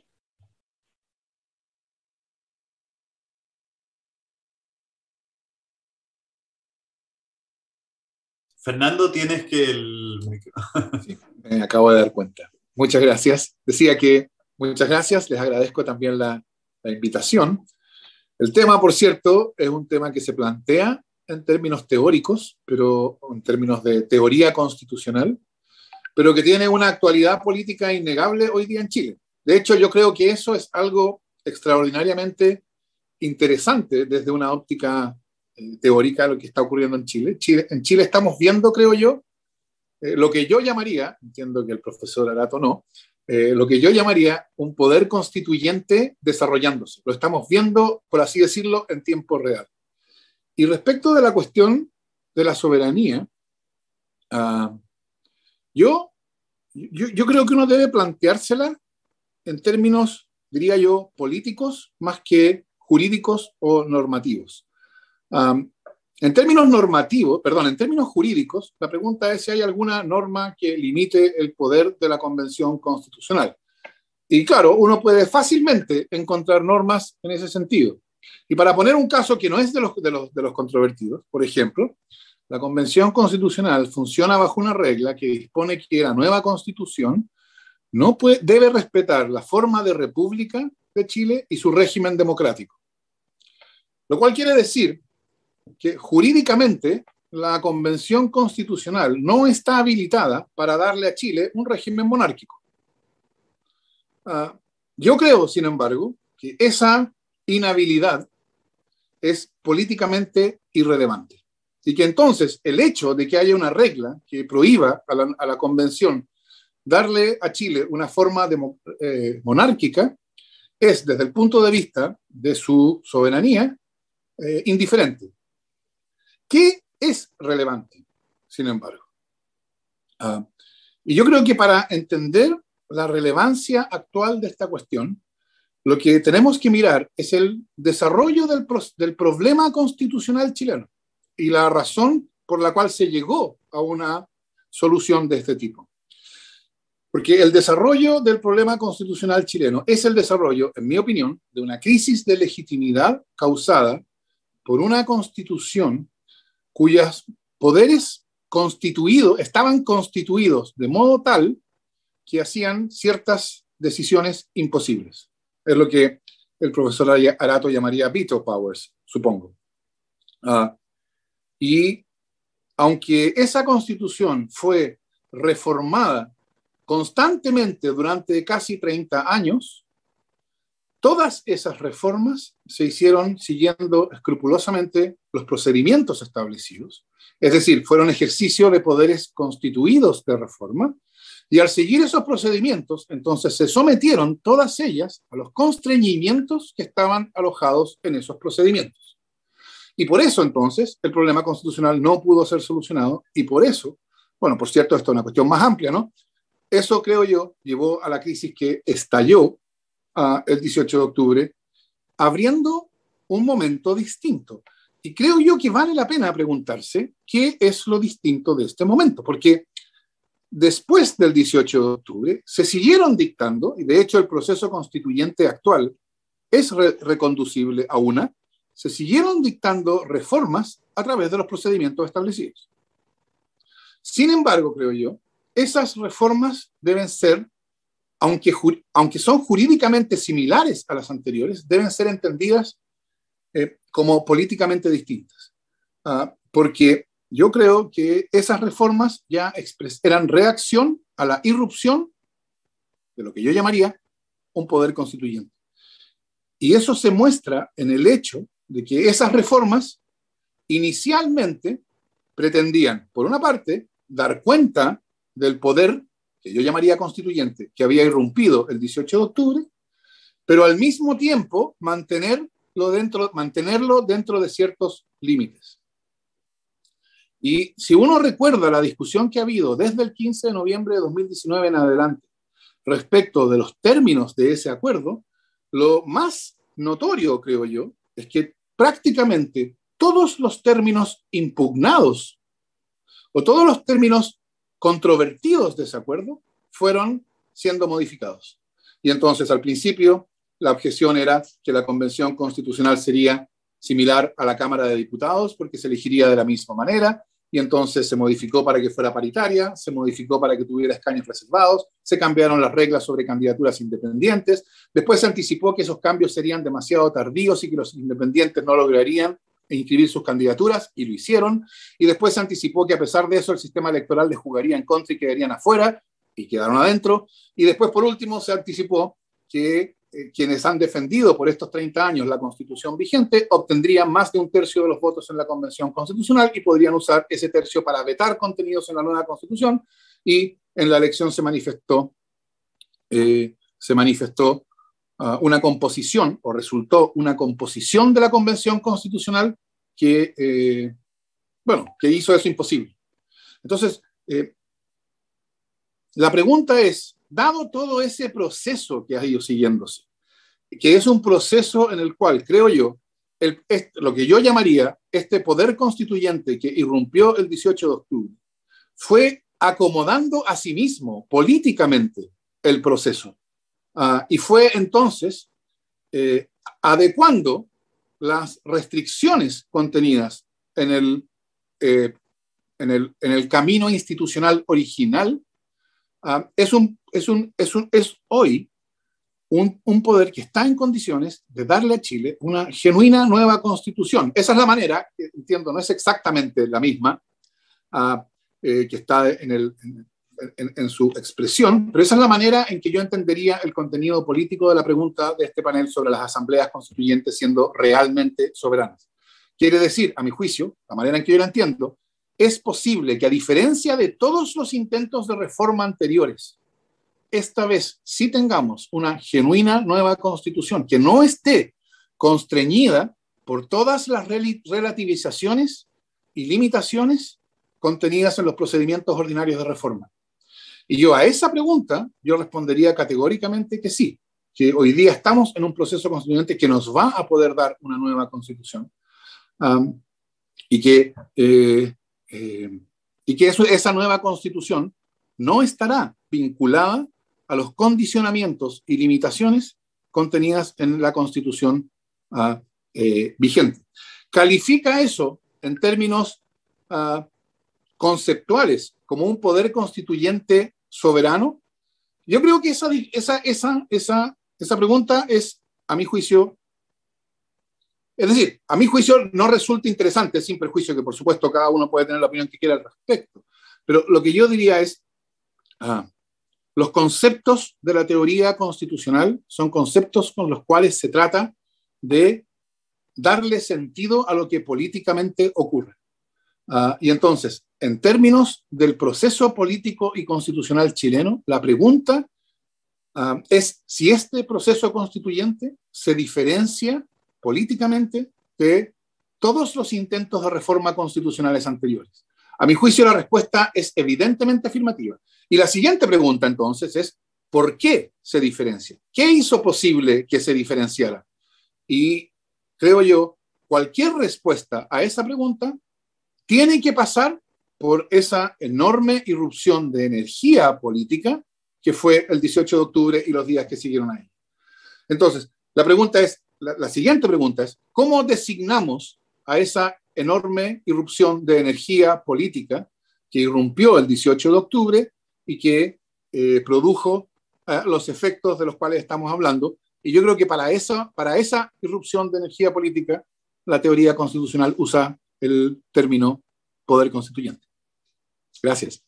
S2: Fernando, tienes que el...
S4: Sí, me acabo de dar cuenta. Muchas gracias. Decía que muchas gracias, les agradezco también la, la invitación. El tema, por cierto, es un tema que se plantea en términos teóricos, pero en términos de teoría constitucional, pero que tiene una actualidad política innegable hoy día en Chile. De hecho, yo creo que eso es algo extraordinariamente interesante desde una óptica eh, teórica de lo que está ocurriendo en Chile. Chile. En Chile estamos viendo, creo yo, eh, lo que yo llamaría, entiendo que el profesor Arato no, eh, lo que yo llamaría un poder constituyente desarrollándose. Lo estamos viendo, por así decirlo, en tiempo real. Y respecto de la cuestión de la soberanía, uh, yo, yo, yo creo que uno debe planteársela en términos, diría yo, políticos más que jurídicos o normativos. Um, en términos normativos, perdón, en términos jurídicos, la pregunta es si hay alguna norma que limite el poder de la Convención Constitucional. Y claro, uno puede fácilmente encontrar normas en ese sentido. Y para poner un caso que no es de los, de los, de los controvertidos, por ejemplo, la Convención Constitucional funciona bajo una regla que dispone que la nueva Constitución no puede, debe respetar la forma de república de Chile y su régimen democrático. Lo cual quiere decir que jurídicamente la Convención Constitucional no está habilitada para darle a Chile un régimen monárquico. Uh, yo creo, sin embargo, que esa inhabilidad es políticamente irrelevante. Y que entonces el hecho de que haya una regla que prohíba a la, a la Convención darle a Chile una forma de, eh, monárquica es, desde el punto de vista de su soberanía, eh, indiferente. ¿Qué es relevante, sin embargo? Uh, y yo creo que para entender la relevancia actual de esta cuestión, lo que tenemos que mirar es el desarrollo del, pro del problema constitucional chileno y la razón por la cual se llegó a una solución de este tipo. Porque el desarrollo del problema constitucional chileno es el desarrollo, en mi opinión, de una crisis de legitimidad causada por una constitución cuyos poderes constituidos, estaban constituidos de modo tal que hacían ciertas decisiones imposibles. Es lo que el profesor Arato llamaría veto powers, supongo. Uh, y aunque esa constitución fue reformada constantemente durante casi treinta años, todas esas reformas se hicieron siguiendo escrupulosamente los procedimientos establecidos, es decir, fueron ejercicio de poderes constituidos de reforma, y al seguir esos procedimientos, entonces se sometieron todas ellas a los constreñimientos que estaban alojados en esos procedimientos. Y por eso, entonces, el problema constitucional no pudo ser solucionado, y por eso, bueno, por cierto, esto es una cuestión más amplia, ¿no? Eso, creo yo, llevó a la crisis que estalló uh, el dieciocho de octubre, abriendo un momento distinto. Y creo yo que vale la pena preguntarse qué es lo distinto de este momento, porque después del dieciocho de octubre se siguieron dictando, y de hecho el proceso constituyente actual es re reconducible a una, se siguieron dictando reformas a través de los procedimientos establecidos. Sin embargo, creo yo, esas reformas deben ser, aunque, aunque son jurídicamente similares a las anteriores, deben ser entendidas eh, como políticamente distintas. Uh, porque yo creo que esas reformas ya eran reacción a la irrupción de lo que yo llamaría un poder constituyente. Y eso se muestra en el hecho de que esas reformas inicialmente pretendían, por una parte, dar cuenta del poder que yo llamaría constituyente, que había irrumpido el dieciocho de octubre, pero al mismo tiempo mantenerlo dentro, mantenerlo dentro de ciertos límites. Y si uno recuerda la discusión que ha habido desde el quince de noviembre de dos mil diecinueve en adelante respecto de los términos de ese acuerdo, lo más notorio, creo yo, es que prácticamente todos los términos impugnados o todos los términos controvertidos de ese acuerdo fueron siendo modificados. Y entonces, al principio, la objeción era que la Convención Constitucional sería similar a la Cámara de Diputados porque se elegiría de la misma manera, y entonces se modificó para que fuera paritaria, se modificó para que tuviera escaños reservados, se cambiaron las reglas sobre candidaturas independientes, después se anticipó que esos cambios serían demasiado tardíos y que los independientes no lograrían inscribir sus candidaturas, y lo hicieron, y después se anticipó que a pesar de eso el sistema electoral les jugaría en contra y quedarían afuera, y quedaron adentro, y después por último se anticipó que eh, quienes han defendido por estos treinta años la Constitución vigente obtendrían más de un tercio de los votos en la Convención Constitucional y podrían usar ese tercio para vetar contenidos en la nueva Constitución, y en la elección se manifestó, eh, se manifestó uh, una composición, o resultó una composición de la Convención Constitucional que, eh, bueno, que hizo eso imposible. Entonces, eh, la pregunta es, dado todo ese proceso que ha ido siguiéndose, que es un proceso en el cual, creo yo, el, este, lo que yo llamaría este poder constituyente que irrumpió el dieciocho de octubre, fue acomodando a sí mismo políticamente el proceso. Uh, y fue entonces eh, adecuando las restricciones contenidas en el, eh, en el, en el camino institucional original. Uh, es, un, es, un, es, un, es hoy un, un poder que está en condiciones de darle a Chile una genuina nueva constitución. Esa es la manera, entiendo, no es exactamente la misma uh, eh, que está en, el, en, en, en su expresión, pero esa es la manera en que yo entendería el contenido político de la pregunta de este panel sobre las asambleas constituyentes siendo realmente soberanas. Quiere decir, a mi juicio, la manera en que yo la entiendo, es posible que, a diferencia de todos los intentos de reforma anteriores, esta vez sí tengamos una genuina nueva constitución que no esté constreñida por todas las rel- relativizaciones y limitaciones contenidas en los procedimientos ordinarios de reforma. Y yo a esa pregunta, yo respondería categóricamente que sí, que hoy día estamos en un proceso constituyente que nos va a poder dar una nueva constitución. Um, y que... Eh, Eh, y que eso, esa nueva constitución no estará vinculada a los condicionamientos y limitaciones contenidas en la constitución uh, eh, vigente. Califica eso en términos uh, conceptuales como un poder constituyente soberano. Yo creo que esa, esa, esa, esa, esa pregunta es, a mi juicio, es decir, a mi juicio no resulta interesante, sin perjuicio que por supuesto cada uno puede tener la opinión que quiera al respecto. Pero lo que yo diría es, ah, los conceptos de la teoría constitucional son conceptos con los cuales se trata de darle sentido a lo que políticamente ocurre. Ah, y entonces, en términos del proceso político y constitucional chileno, la pregunta ah, es si este proceso constituyente se diferencia políticamente de todos los intentos de reforma constitucionales anteriores. A mi juicio, la respuesta es evidentemente afirmativa. Y la siguiente pregunta, entonces, es ¿por qué se diferencia? ¿Qué hizo posible que se diferenciara? Y creo yo, cualquier respuesta a esa pregunta tiene que pasar por esa enorme irrupción de energía política que fue el dieciocho de octubre y los días que siguieron ahí. Entonces, la pregunta es, La, la siguiente pregunta es, ¿cómo designamos a esa enorme irrupción de energía política que irrumpió el dieciocho de octubre y que eh, produjo eh, los efectos de los cuales estamos hablando? Y yo creo que para esa, para esa irrupción de energía política, la teoría constitucional usa el término poder constituyente. Gracias.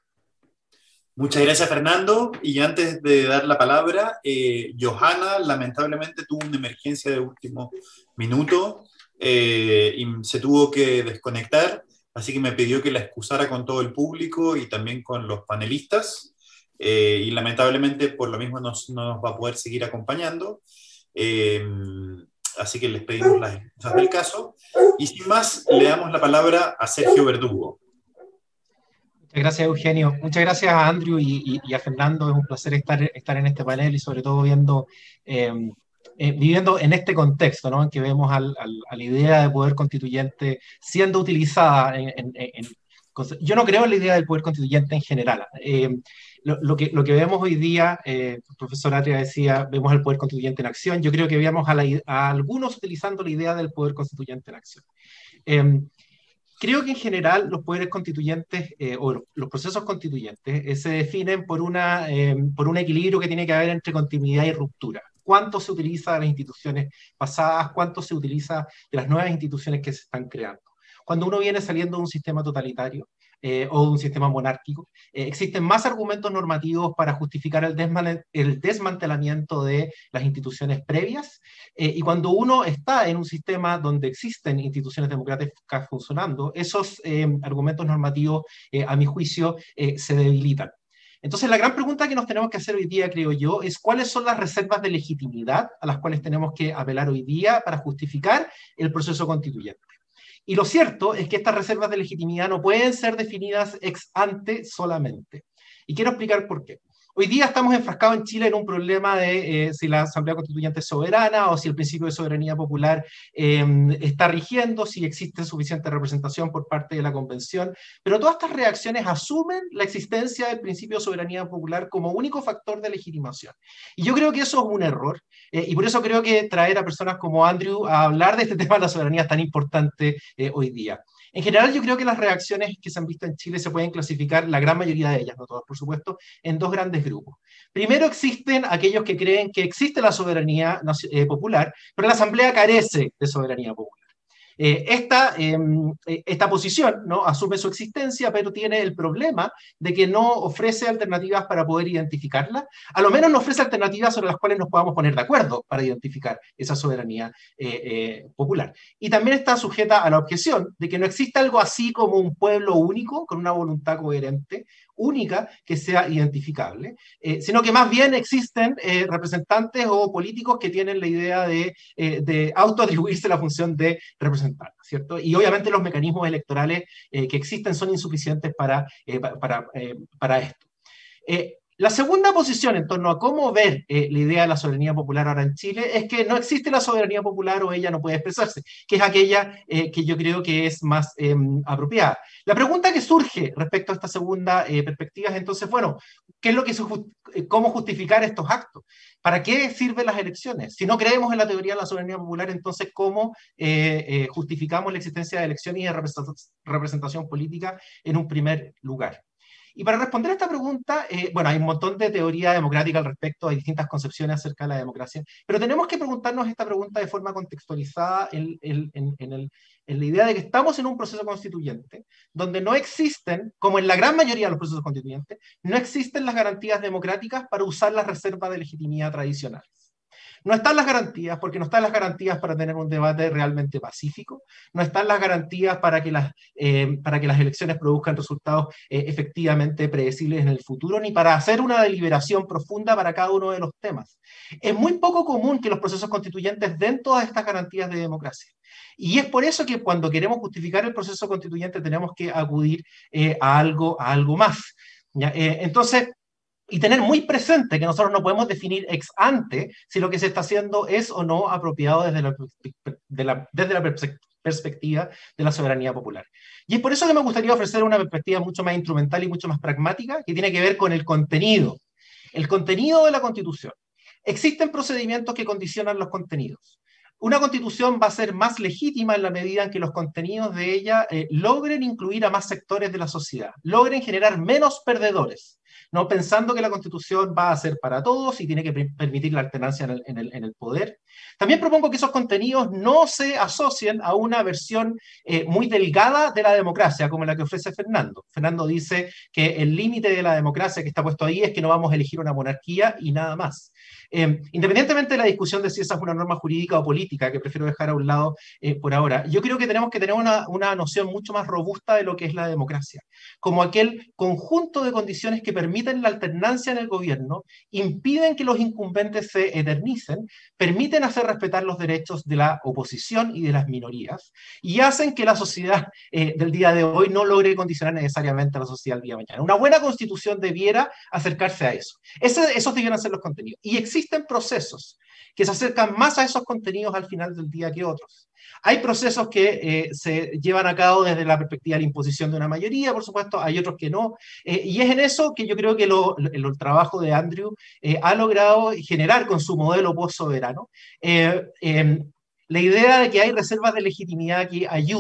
S2: Muchas gracias, Fernando. Y antes de dar la palabra, eh, Johanna lamentablemente tuvo una emergencia de último minuto eh, y se tuvo que desconectar, así que me pidió que la excusara con todo el público y también con los panelistas. Eh, y lamentablemente por lo mismo no, no nos va a poder seguir acompañando. Eh, así que les pedimos las excusas del caso. Y sin más, le damos la palabra a Sergio Verdugo.
S5: Muchas gracias, Eugenio. Muchas gracias a Andrew y, y, y a Fernando. Es un placer estar, estar en este panel y sobre todo viendo, eh, eh, viviendo en este contexto, ¿no? En que vemos al, al, a la idea de poder constituyente siendo utilizada en, en, en, yo no creo en la idea del poder constituyente en general. Eh, lo, lo, que, lo que vemos hoy día, eh, el profesor Atria decía, vemos el poder constituyente en acción. Yo creo que veamos a, la, a algunos utilizando la idea del poder constituyente en acción. Eh, Creo que en general los poderes constituyentes eh, o los, los procesos constituyentes eh, se definen por, una, eh, por un equilibrio que tiene que haber entre continuidad y ruptura. cuánto se utiliza de las instituciones pasadas, cuánto se utiliza de las nuevas instituciones que se están creando. Cuando uno viene saliendo de un sistema totalitario, Eh, o de un sistema monárquico, eh, existen más argumentos normativos para justificar el, desman el desmantelamiento de las instituciones previas, eh, y cuando uno está en un sistema donde existen instituciones democráticas funcionando, esos eh, argumentos normativos, eh, a mi juicio, eh, se debilitan. Entonces, la gran pregunta que nos tenemos que hacer hoy día, creo yo, es cuáles son las reservas de legitimidad a las cuales tenemos que apelar hoy día para justificar el proceso constituyente. Y lo cierto es que estas reservas de legitimidad no pueden ser definidas ex ante solamente. Y quiero explicar por qué. Hoy día estamos enfrascados en Chile en un problema de eh, si la Asamblea Constituyente es soberana o si el principio de soberanía popular eh, está rigiendo, si existe suficiente representación por parte de la Convención. Pero todas estas reacciones asumen la existencia del principio de soberanía popular como único factor de legitimación. Y yo creo que eso es un error. Eh, y por eso creo que traer a personas como Andrew a hablar de este tema de la soberanía es tan importante eh, hoy día. En general, yo creo que las reacciones que se han visto en Chile se pueden clasificar, la gran mayoría de ellas, no todas por supuesto, en dos grandes grupos. Primero, existen aquellos que creen que existe la soberanía eh, popular, pero la Asamblea carece de soberanía popular. Eh, esta, eh, esta posición, ¿no?, asume su existencia, pero tiene el problema de que no ofrece alternativas para poder identificarla, a lo menos no ofrece alternativas sobre las cuales nos podamos poner de acuerdo para identificar esa soberanía eh, eh, popular. Y también está sujeta a la objeción de que no existe algo así como un pueblo único, con una voluntad coherente, única, que sea identificable, eh, sino que más bien existen eh, representantes o políticos que tienen la idea de, eh, de autoatribuirse la función de representar, ¿cierto? Y obviamente los mecanismos electorales eh, que existen son insuficientes para, eh, para, eh, para esto. Eh, La segunda posición en torno a cómo ver eh, la idea de la soberanía popular ahora en Chile es que no existe la soberanía popular o ella no puede expresarse, que es aquella eh, que yo creo que es más eh, apropiada. La pregunta que surge respecto a esta segunda eh, perspectiva es entonces, bueno, ¿qué es lo que se just ¿cómo justificar estos actos? ¿Para qué sirven las elecciones? Si no creemos en la teoría de la soberanía popular, entonces ¿cómo eh, eh, justificamos la existencia de elecciones y de representación política en un primer lugar? Y para responder a esta pregunta, eh, bueno, hay un montón de teoría democrática al respecto, hay distintas concepciones acerca de la democracia, pero tenemos que preguntarnos esta pregunta de forma contextualizada en, en, en, en, el, en la idea de que estamos en un proceso constituyente donde no existen, como en la gran mayoría de los procesos constituyentes, no existen las garantías democráticas para usar las reservas de legitimidad tradicionales. No están las garantías, porque no están las garantías para tener un debate realmente pacífico, no están las garantías para que las, eh, para que las elecciones produzcan resultados eh, efectivamente predecibles en el futuro, ni para hacer una deliberación profunda para cada uno de los temas. Es muy poco común que los procesos constituyentes den todas estas garantías de democracia. Y es por eso que cuando queremos justificar el proceso constituyente tenemos que acudir eh, a, algo, a algo más. ¿Ya? Eh, entonces, y tener muy presente que nosotros no podemos definir ex ante si lo que se está haciendo es o no apropiado desde la, de la, desde la perspectiva de la soberanía popular. Y es por eso que me gustaría ofrecer una perspectiva mucho más instrumental y mucho más pragmática, que tiene que ver con el contenido. El contenido de la Constitución. Existen procedimientos que condicionan los contenidos. Una constitución va a ser más legítima en la medida en que los contenidos de ella eh, logren incluir a más sectores de la sociedad, logren generar menos perdedores, no pensando que la constitución va a ser para todos y tiene que permitir la alternancia en el, en el, en el poder. También propongo que esos contenidos no se asocien a una versión eh, muy delgada de la democracia, como la que ofrece Fernando. Fernando dice que el límite de la democracia que está puesto ahí es que no vamos a elegir una monarquía y nada más. Eh, independientemente de la discusión de si esa es una norma jurídica o política, que prefiero dejar a un lado eh, por ahora, yo creo que tenemos que tener una, una noción mucho más robusta de lo que es la democracia, como aquel conjunto de condiciones que permiten la alternancia en el gobierno, impiden que los incumbentes se eternicen, permiten hacer respetar los derechos de la oposición y de las minorías, y hacen que la sociedad eh, del día de hoy no logre condicionar necesariamente a la sociedad del día de mañana. Una buena constitución debiera acercarse a eso. Ese, esos debieran ser los contenidos. Y existen procesos que se acercan más a esos contenidos al final del día que otros. Hay procesos que eh, se llevan a cabo desde la perspectiva de la imposición de una mayoría, por supuesto, hay otros que no, eh, y es en eso que yo creo que lo, el, el trabajo de Andrew eh, ha logrado generar con su modelo post-soberano eh, eh, la idea de que hay reservas de legitimidad que ayudan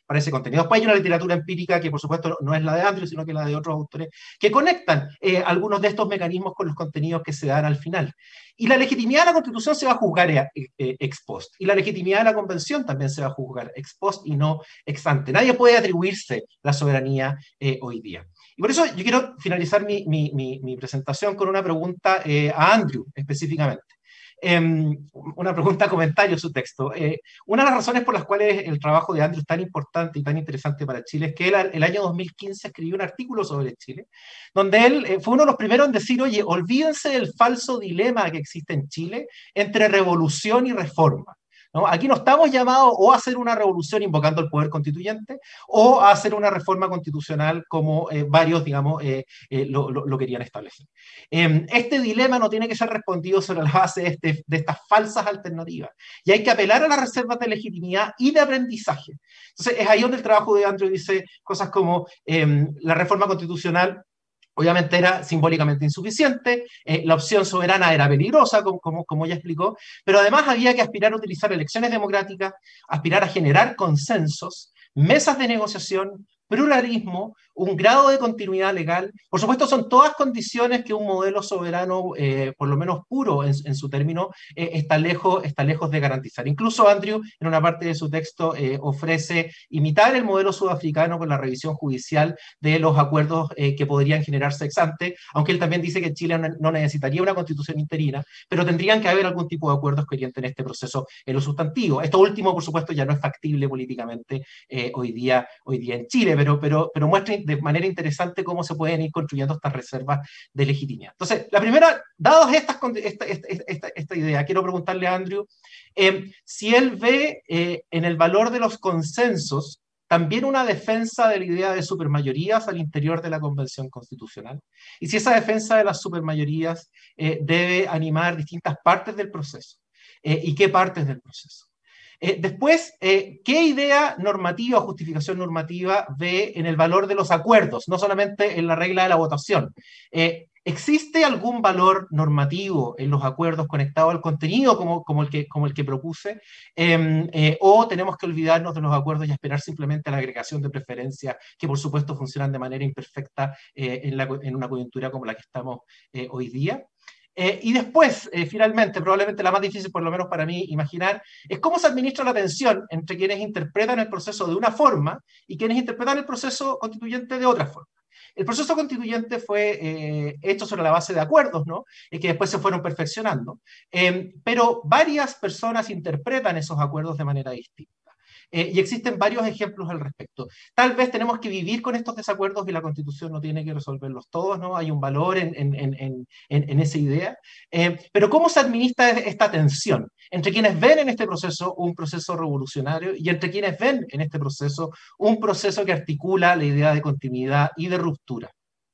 S5: para ese contenido. Después hay una literatura empírica que por supuesto no es la de Andrew, sino que la de otros autores, que conectan eh, algunos de estos mecanismos con los contenidos que se dan al final. Y la legitimidad de la Constitución se va a juzgar eh, eh, ex post, y la legitimidad de la Convención también se va a juzgar ex post y no ex ante. Nadie puede atribuirse la soberanía eh, hoy día. Y por eso yo quiero finalizar mi, mi, mi, mi presentación con una pregunta eh, a Andrew específicamente. Eh, una pregunta, comentario a su texto. Eh, una de las razones por las cuales el trabajo de Andrew es tan importante y tan interesante para Chile es que él el año dos mil quince escribió un artículo sobre Chile, donde él eh, fue uno de los primeros en decir, oye, olvídense del falso dilema que existe en Chile entre revolución y reforma. ¿No? Aquí no estamos llamados o a hacer una revolución invocando el poder constituyente o a hacer una reforma constitucional como eh, varios, digamos, eh, eh, lo, lo, lo querían establecer. Eh, este dilema no tiene que ser respondido sobre la base de, este, de estas falsas alternativas y hay que apelar a las reservas de legitimidad y de aprendizaje. Entonces es ahí donde el trabajo de Andrew dice cosas como eh, la reforma constitucional obviamente era simbólicamente insuficiente, eh, la opción soberana era peligrosa, como, como, como ya explicó, pero además había que aspirar a utilizar elecciones democráticas, aspirar a generar consensos, mesas de negociación, pluralismo, un grado de continuidad legal. Por supuesto, son todas condiciones que un modelo soberano, eh, por lo menos puro en, en su término, eh, está, lejos, está lejos de garantizar. Incluso Andrew, en una parte de su texto, eh, ofrece imitar el modelo sudafricano con la revisión judicial de los acuerdos eh, que podrían generarse ex ante, aunque él también dice que Chile no necesitaría una constitución interina, pero tendrían que haber algún tipo de acuerdos coherentes en este proceso en lo sustantivo. Esto último, por supuesto, ya no es factible políticamente eh, hoy, día, hoy día en Chile, pero, pero, pero muestra de manera interesante cómo se pueden ir construyendo estas reservas de legitimidad. Entonces, la primera, dadas estas, esta, esta, esta, esta idea, quiero preguntarle a Andrew eh, si él ve eh, en el valor de los consensos también una defensa de la idea de supermayorías al interior de la Convención Constitucional, y si esa defensa de las supermayorías eh, debe animar distintas partes del proceso, eh, y qué partes del proceso. Eh, después, eh, ¿qué idea normativa o justificación normativa ve en el valor de los acuerdos, no solamente en la regla de la votación? Eh, ¿Existe algún valor normativo en los acuerdos conectado al contenido como, como, el, que, como el que propuse? Eh, eh, ¿O tenemos que olvidarnos de los acuerdos y esperar simplemente a la agregación de preferencias que por supuesto funcionan de manera imperfecta eh, en, la, en una coyuntura como la que estamos eh, hoy día? Eh, y después, eh, finalmente, probablemente la más difícil, por lo menos para mí, imaginar, es cómo se administra la tensión entre quienes interpretan el proceso de una forma y quienes interpretan el proceso constituyente de otra forma. El proceso constituyente fue eh, hecho sobre la base de acuerdos, ¿no? Y que después se fueron perfeccionando, eh, pero varias personas interpretan esos acuerdos de manera distinta. Eh, y existen varios ejemplos al respecto. Tal vez tenemos que vivir con estos desacuerdos y la Constitución no tiene que resolverlos todos, ¿no? Hay un valor en, en, en, en, en esa idea. Eh, pero ¿cómo se administra esta tensión entre quienes ven en este proceso un proceso revolucionario y entre quienes ven en este proceso un proceso que articula la idea de continuidad y de ruptura?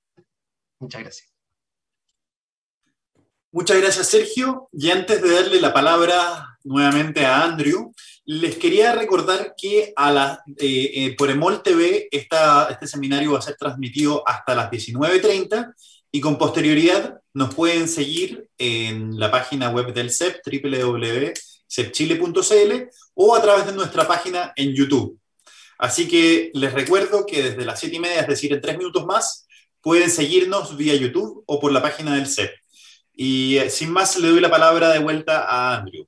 S5: Muchas gracias.
S2: Muchas gracias, Sergio. Y antes de darle la palabra nuevamente a Andrew, les quería recordar que a la, eh, eh, por EMOL T V esta, este seminario va a ser transmitido hasta las diecinueve treinta y con posterioridad nos pueden seguir en la página web del C E P, doble u doble u doble u punto c e p chile punto c l, o a través de nuestra página en YouTube. Así que les recuerdo que desde las siete y media, es decir, en tres minutos más, pueden seguirnos vía YouTube o por la página del C E P. Y eh, sin más, le doy la palabra de vuelta a Andrew.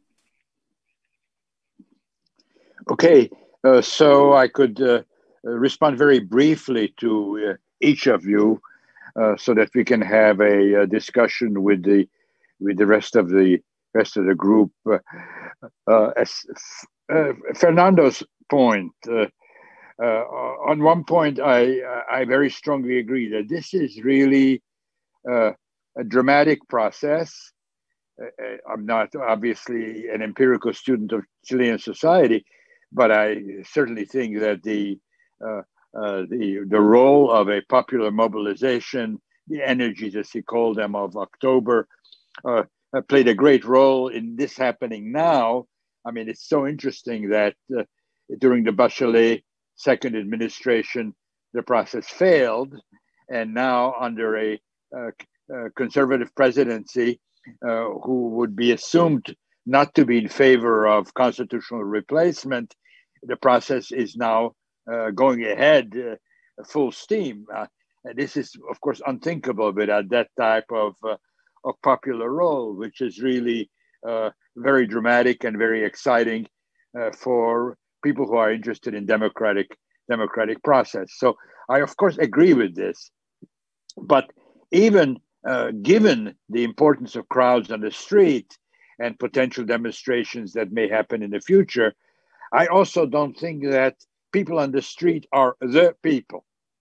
S3: Okay, uh, so I could uh, respond very briefly to uh, each of you uh, so that we can have a, a discussion with the with the rest of the rest of the group. Uh, uh, as, uh, Fernando's point, uh, uh, on one point, I I very strongly agree that this is really uh, a dramatic process. Uh, I'm not obviously an empirical student of Chilean society, but I certainly think that the uh, uh, the the role of a popular mobilization, the energies, as he called them, of October, uh, played a great role in this happening now. I mean, it's so interesting that uh, during the Bachelet second administration, the process failed, and now under a uh, uh, conservative presidency, uh, who would be assumed not to be in favor of constitutional replacement, the process is now uh, going ahead uh, full steam. Uh, this is, of course, unthinkable without that type of, uh, of popular role, which is really uh, very dramatic and very exciting uh, for people who are interested in democratic democratic process. So I, of course, agree with this. But even uh, given the importance of crowds on the street and potential demonstrations that may happen in the future, I also don't think that people on the street are the people.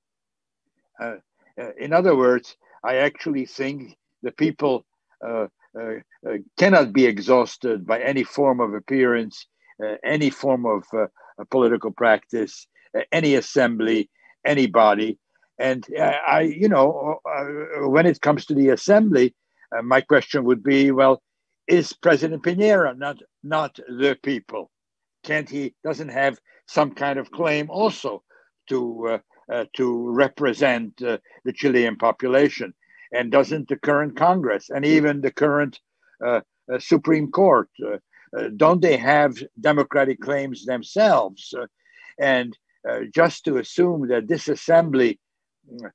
S3: Uh, uh, in other words, I actually think the people uh, uh, uh, cannot be exhausted by any form of appearance, uh, any form of uh, political practice, uh, any assembly, anybody. And uh, I, you know, uh, when it comes to the assembly, uh, my question would be, well, is President Piñera not not the people? Can't he, doesn't have some kind of claim also to uh, uh, to represent uh, the Chilean population? And doesn't the current Congress and even the current uh, uh, Supreme Court, uh, uh, don't they have democratic claims themselves? Uh, and uh, just to assume that this assembly uh,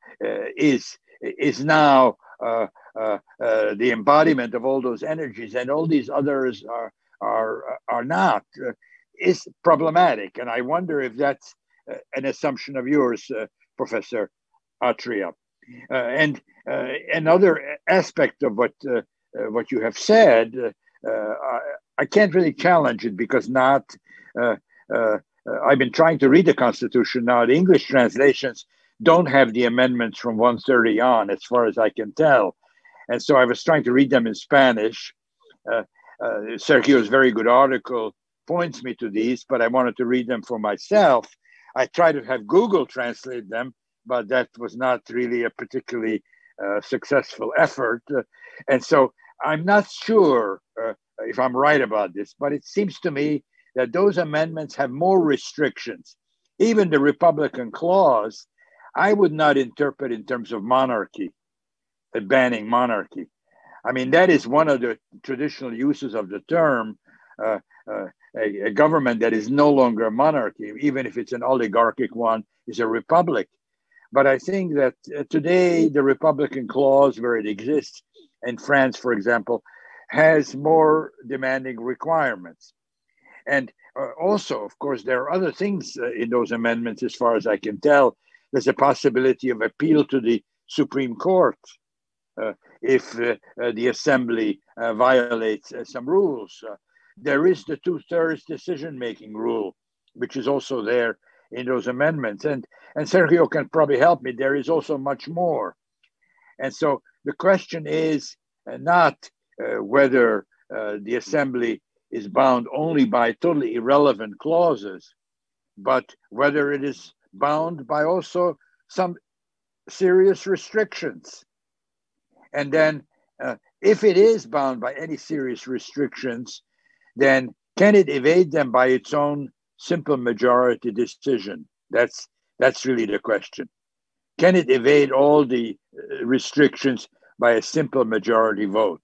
S3: is is now uh, uh, uh, the embodiment of all those energies, and all these others are are are not, uh, is problematic. And I wonder if that's uh, an assumption of yours, uh, Professor Atria. Uh, and uh, another aspect of what uh, uh, what you have said, uh, I, I can't really challenge it, because not. Uh, uh, I've been trying to read the Constitution now. The English translations don't have the amendments from one thirty on, as far as I can tell. And so I was trying to read them in Spanish. Uh, uh, Sergio's very good article points me to these, but I wanted to read them for myself. I tried to have Google translate them, but that was not really a particularly uh, successful effort. Uh, and so I'm not sure uh, if I'm right about this, but it seems to me that those amendments have more restrictions. Even the Republican clause, I would not interpret in terms of monarchy, uh, banning monarchy. I mean, that is one of the traditional uses of the term, uh, uh, a, a government that is no longer a monarchy, even if it's an oligarchic one, is a republic. But I think that uh, today the Republican clause, where it exists in France, for example, has more demanding requirements. And uh, also, of course, there are other things uh, in those amendments, as far as I can tell. There's a possibility of appeal to the Supreme Court uh, if uh, uh, the Assembly uh, violates uh, some rules. Uh, there is the two-thirds decision-making rule, which is also there in those amendments. And, and Sergio can probably help me. There is also much more. And so the question is uh, not uh, whether uh, the Assembly is bound only by totally irrelevant clauses, but whether it is bound by also some serious restrictions. And then uh, if it is bound by any serious restrictions, then can it evade them by its own simple majority decision? That's, that's really the question. Can it evade all the restrictions by a simple majority vote?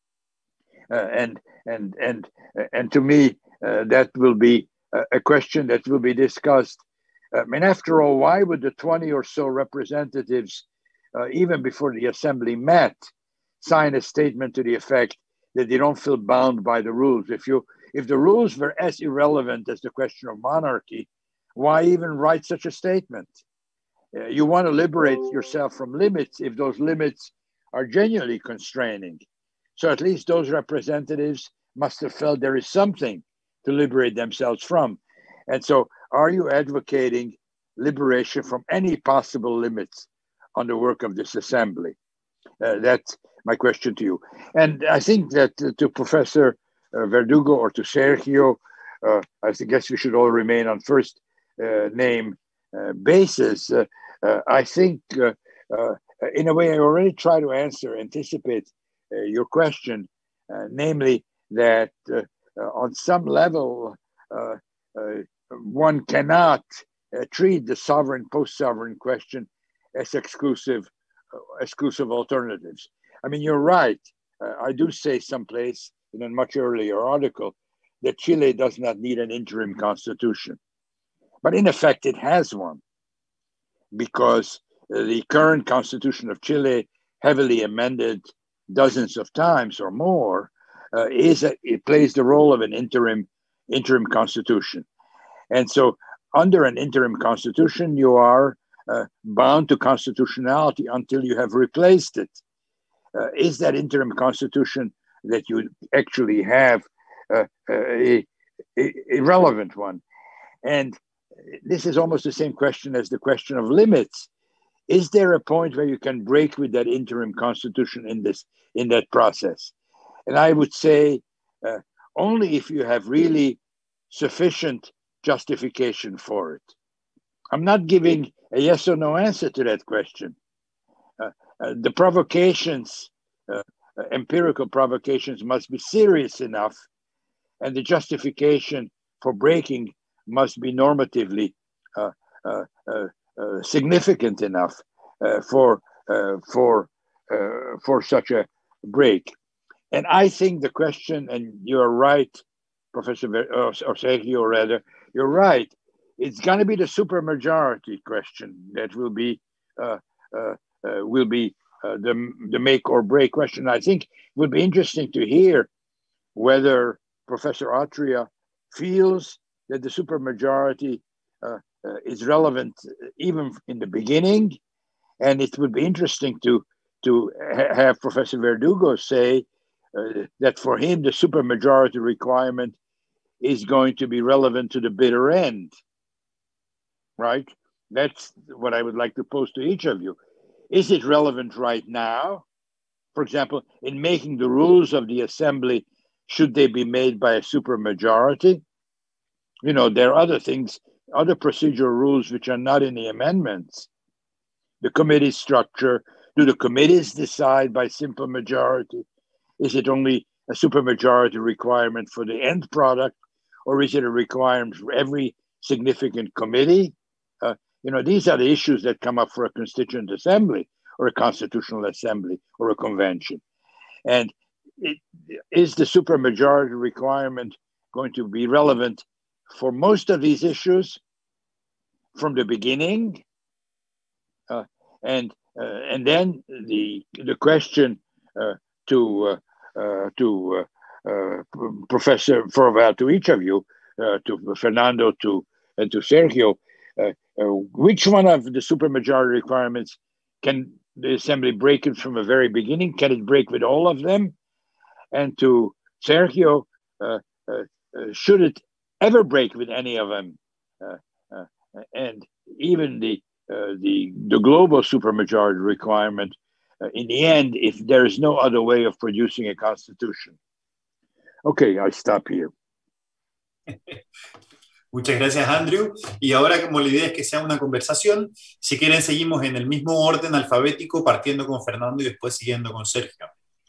S3: Uh, and and and and to me, uh, that will be a question that will be discussed. I mean, after all, why would the twenty or so representatives, uh, even before the Assembly met, sign a statement to the effect that they don't feel bound by the rules? If you if the rules were as irrelevant as the question of monarchy, why even write such a statement? Uh, you want to liberate yourself from limits if those limits are genuinely constraining. So at least those representatives must have felt there is something to liberate themselves from. And so are you advocating liberation from any possible limits on the work of this assembly? Uh, that's my question to you. And I think that uh, to Professor uh, Verdugo or to Sergio, uh, I guess we should all remain on first uh, name uh, basis. Uh, uh, I think uh, uh, in a way I already try to answer, anticipate uh, your question, uh, namely that uh, uh, on some level, uh, uh, one cannot uh, treat the sovereign, post-sovereign question as exclusive, uh, exclusive alternatives. I mean, you're right. Uh, I do say someplace in a much earlier article that Chile does not need an interim constitution. But in effect, it has one, because uh, the current constitution of Chile, heavily amended dozens of times or more, uh, is a, it plays the role of an interim interim constitution. And so under an interim constitution, you are uh, bound to constitutionality until you have replaced it. Uh, is that interim constitution that you actually have uh, a, a, a relevant one? And this is almost the same question as the question of limits. Is there a point where you can break with that interim constitution in this in that process? And I would say uh, only if you have really sufficient justification for it. I'm not giving a yes or no answer to that question. Uh, uh, the provocations, uh, uh, empirical provocations, must be serious enough, and the justification for breaking must be normatively uh, uh, uh, uh, significant enough uh, for uh, for uh, for such a break. And I think the question, and you're right, Professor Ver, or, or Sergio, rather, you're right. It's going to be the supermajority question that will be uh, uh, uh, will be uh, the the make or break question. I think it would be interesting to hear whether Professor Atria feels that the supermajority uh, uh, is relevant even in the beginning, and it would be interesting to to ha have Professor Verdugo say uh, that for him the supermajority requirement is going to be relevant to the bitter end, right? That's what I would like to pose to each of you. Is it relevant right now? For example, in making the rules of the assembly, should they be made by a supermajority? You know, there are other things, other procedural rules which are not in the amendments. The committee structure, do the committees decide by simple majority? Is it only a supermajority requirement for the end product, or is it a requirement for every significant committee? Uh, you know, these are the issues that come up for a constituent assembly or a constitutional assembly or a convention. And it, is the supermajority requirement going to be relevant for most of these issues from the beginning? Uh, and uh, and then the the question uh, to uh, uh, to uh, uh, Professor Forval, to each of you, uh, to Fernando, to and to Sergio, uh, uh, which one of the supermajority requirements can the Assembly break it from the very beginning? Can it break with all of them? And to Sergio, uh, uh, uh, should it ever break with any of them? Uh, uh, and even the uh, the the global supermajority requirement, uh, in the end, if there is no other way of producing a constitution. Okay, I stop here.
S2: Muchas gracias, Andrew. Y ahora, como la idea es que sea una conversación, si quieren seguimos en el mismo orden alfabético, partiendo con Fernando y después siguiendo con Sergio.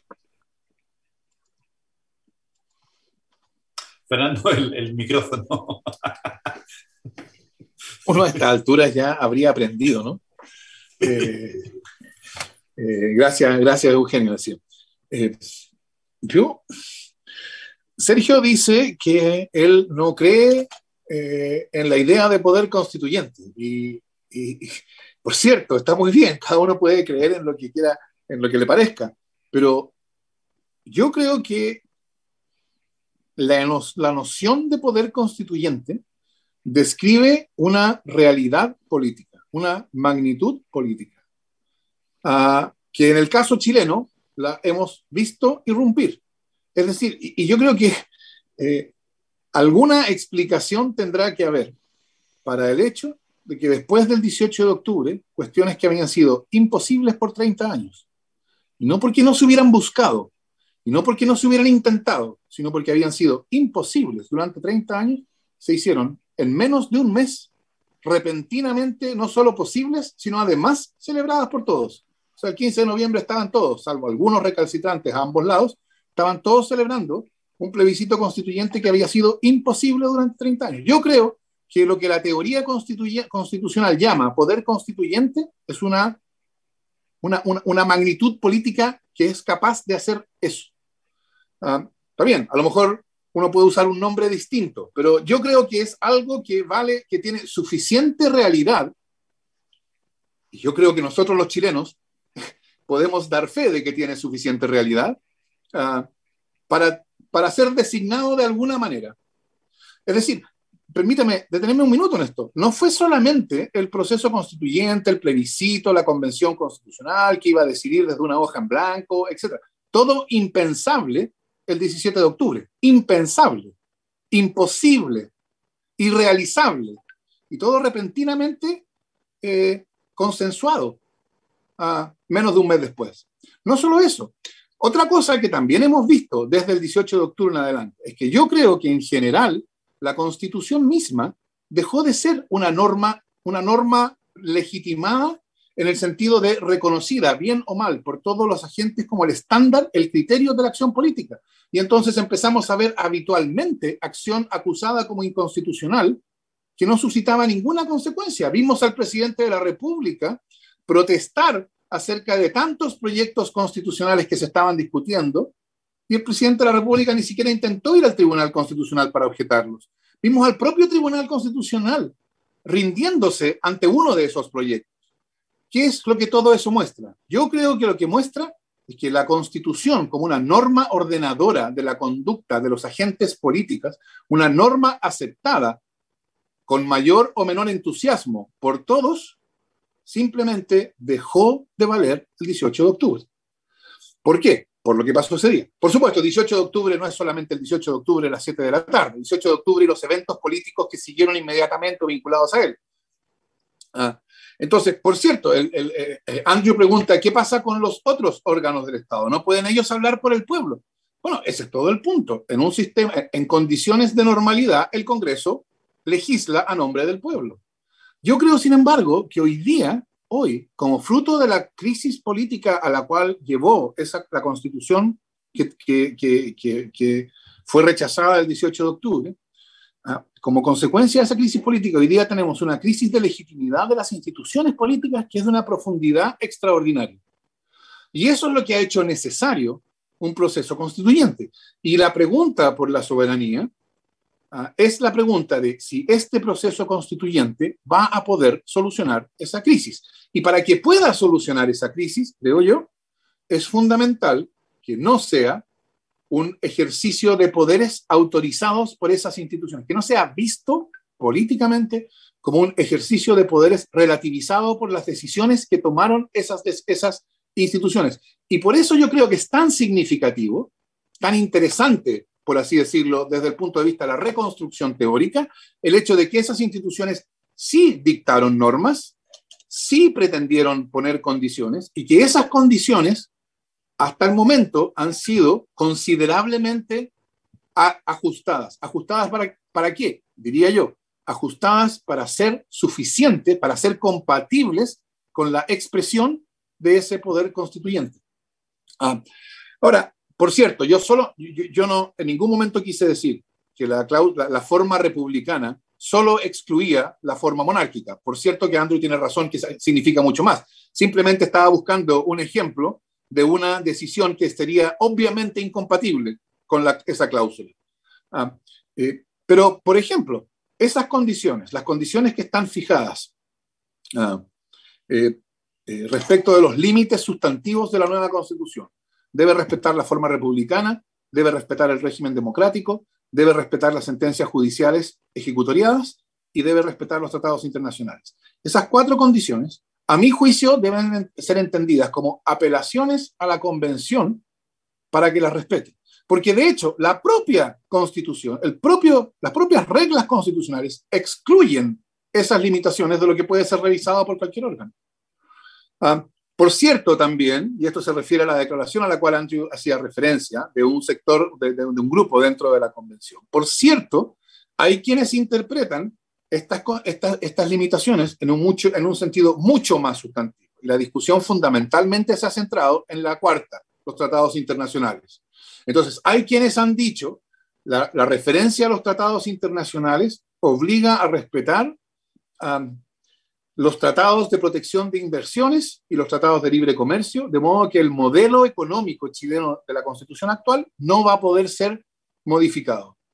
S2: Fernando, el, el micrófono.
S4: Uno a estas alturas ya habría aprendido, ¿no? Eh, eh, gracias, gracias, Eugenio. Eh, yo, Sergio dice que él no cree eh, en la idea de poder constituyente. Y, y, por cierto, está muy bien, cada uno puede creer en lo que quiera, en lo que le parezca. Pero yo creo que la, la noción de poder constituyente describe una realidad política, una magnitud política, uh, que en el caso chileno la hemos visto irrumpir. Es decir, y, y yo creo que eh, alguna explicación tendrá que haber para el hecho de que después del dieciocho de octubre, cuestiones que habían sido imposibles por treinta años, y no porque no se hubieran buscado, y no porque no se hubieran intentado, sino porque habían sido imposibles durante treinta años, se hicieron en menos de un mes, repentinamente, no solo posibles, sino además celebradas por todos. O sea, el quince de noviembre estaban todos, salvo algunos recalcitrantes a ambos lados, estaban todos celebrando un plebiscito constituyente que había sido imposible durante treinta años. Yo creo que lo que la teoría constitucional llama poder constituyente es una, una, una, una magnitud política que es capaz de hacer eso. Uh, está bien, a lo mejor uno puede usar un nombre distinto, pero yo creo que es algo que vale, que tiene suficiente realidad, y yo creo que nosotros los chilenos podemos dar fe de que tiene suficiente realidad uh, para, para ser designado de alguna manera. Es decir, permítame detenerme un minuto en esto. No fue solamente el proceso constituyente, el plebiscito, la convención constitucional que iba a decidir desde una hoja en blanco, etcétera. Todo impensable el diecisiete de octubre. Impensable, imposible, irrealizable. Y todo repentinamente eh, consensuado, uh, menos de un mes después. No solo eso. Otra cosa que también hemos visto desde el dieciocho de octubre en adelante es que yo creo que en general la Constitución misma dejó de ser una norma, una norma legitimada en el sentido de reconocida, bien o mal, por todos los agentes como el estándar, el criterio de la acción política. Y entonces empezamos a ver habitualmente acción acusada como inconstitucional que no suscitaba ninguna consecuencia. Vimos al presidente de la República protestar acerca de tantos proyectos constitucionales que se estaban discutiendo, y el presidente de la República ni siquiera intentó ir al Tribunal Constitucional para objetarlos. Vimos al propio Tribunal Constitucional rindiéndose ante uno de esos proyectos. ¿Qué es lo que todo eso muestra? Yo creo que lo que muestra es que la Constitución, como una norma ordenadora de la conducta de los agentes políticos, una norma aceptada con mayor o menor entusiasmo por todos, simplemente dejó de valer el dieciocho de octubre. ¿Por qué? Por lo que pasó ese día. Por supuesto, el dieciocho de octubre no es solamente el dieciocho de octubre a las siete de la tarde, el dieciocho de octubre y los eventos políticos que siguieron inmediatamente vinculados a él. Ah, entonces, por cierto, el, el, el, Andrew pregunta, ¿qué pasa con los otros órganos del Estado? ¿No pueden ellos hablar por el pueblo? Bueno, ese es todo el punto. En un sistema, en condiciones de normalidad, el Congreso legisla a nombre del pueblo. Yo creo, sin embargo, que hoy día, hoy, como fruto de la crisis política a la cual llevó esa, la Constitución que, que, que, que, que fue rechazada el dieciocho de octubre, ¿ah? Como consecuencia de esa crisis política, hoy día tenemos una crisis de legitimidad de las instituciones políticas que es de una profundidad extraordinaria. Y eso es lo que ha hecho necesario un proceso constituyente. Y la pregunta por la soberanía Uh, es la pregunta de si este proceso constituyente va a poder solucionar esa crisis. Y para que pueda solucionar esa crisis, creo yo, es fundamental que no sea un ejercicio de poderes autorizados por esas instituciones, que no sea visto políticamente como un ejercicio de poderes relativizado por las decisiones que tomaron esas, esas instituciones. Y por eso yo creo que es tan significativo, tan interesante, por así decirlo, desde el punto de vista de la reconstrucción teórica, el hecho de que esas instituciones sí dictaron normas, sí pretendieron poner condiciones, y que esas condiciones, hasta el momento, han sido considerablemente a, ajustadas. ¿Ajustadas para, para qué? Diría yo, ajustadas para ser suficientes, para ser compatibles con la expresión de ese poder constituyente. Ah, ahora, por cierto, yo solo, yo, yo no en ningún momento quise decir que la, la, la forma republicana solo excluía la forma monárquica. Por cierto que Andrew tiene razón, que significa mucho más. Simplemente estaba buscando un ejemplo de una decisión que estaría obviamente incompatible con la, esa cláusula. Ah, eh, pero, por ejemplo, esas condiciones, las condiciones que están fijadas ah, eh, eh, respecto de los límites sustantivos de la nueva Constitución, debe respetar la forma republicana, debe respetar el régimen democrático, debe respetar las sentencias judiciales ejecutoriadas y debe respetar los tratados internacionales. Esas cuatro condiciones, a mi juicio, deben ser entendidas como apelaciones a la Convención para que las respete. Porque, de hecho, la propia Constitución, el propio, las propias reglas constitucionales excluyen esas limitaciones de lo que puede ser revisado por cualquier órgano. Uh, Por cierto, también, y esto se refiere a la declaración a la cual Andrew hacía referencia, de un sector, de, de, de un grupo dentro de la convención. Por cierto, hay quienes interpretan estas, estas, estas limitaciones en un, mucho, en un sentido mucho más sustantivo. Y la discusión fundamentalmente se ha centrado en la cuarta, los tratados internacionales. Entonces, hay quienes han dicho, la, la referencia a los tratados internacionales obliga a respetar um, los tratados de protección de inversiones y los tratados de libre comercio, de modo que el modelo económico chileno de la Constitución actual no va a poder ser modificado.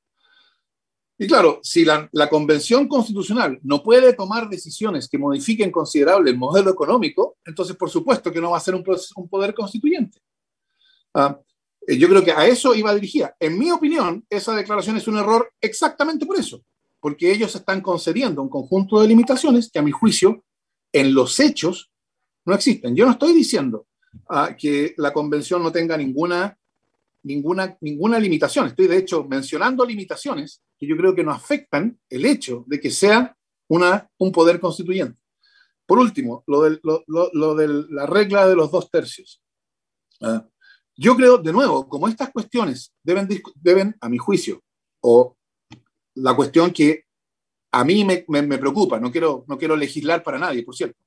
S4: Y claro, si la, la Convención Constitucional no puede tomar decisiones que modifiquen considerable el modelo económico, entonces por supuesto que no va a ser un, un poder constituyente. Uh, yo creo que a eso iba dirigida. En mi opinión, esa declaración es un error exactamente por eso, porque ellos están concediendo un conjunto de limitaciones que a mi juicio, en los hechos, no existen. Yo no estoy diciendo uh, que la Convención no tenga ninguna, ninguna, ninguna limitación. Estoy, de hecho, mencionando limitaciones que yo creo que no afectan el hecho de que sea una, un poder constituyente. Por último, lo de lo, lo, lo del, la regla de los dos tercios. Uh, yo creo, de nuevo, como estas cuestiones deben, deben, a mi juicio, o la cuestión que a mí me, me, me preocupa, no quiero, no quiero legislar para nadie, por cierto,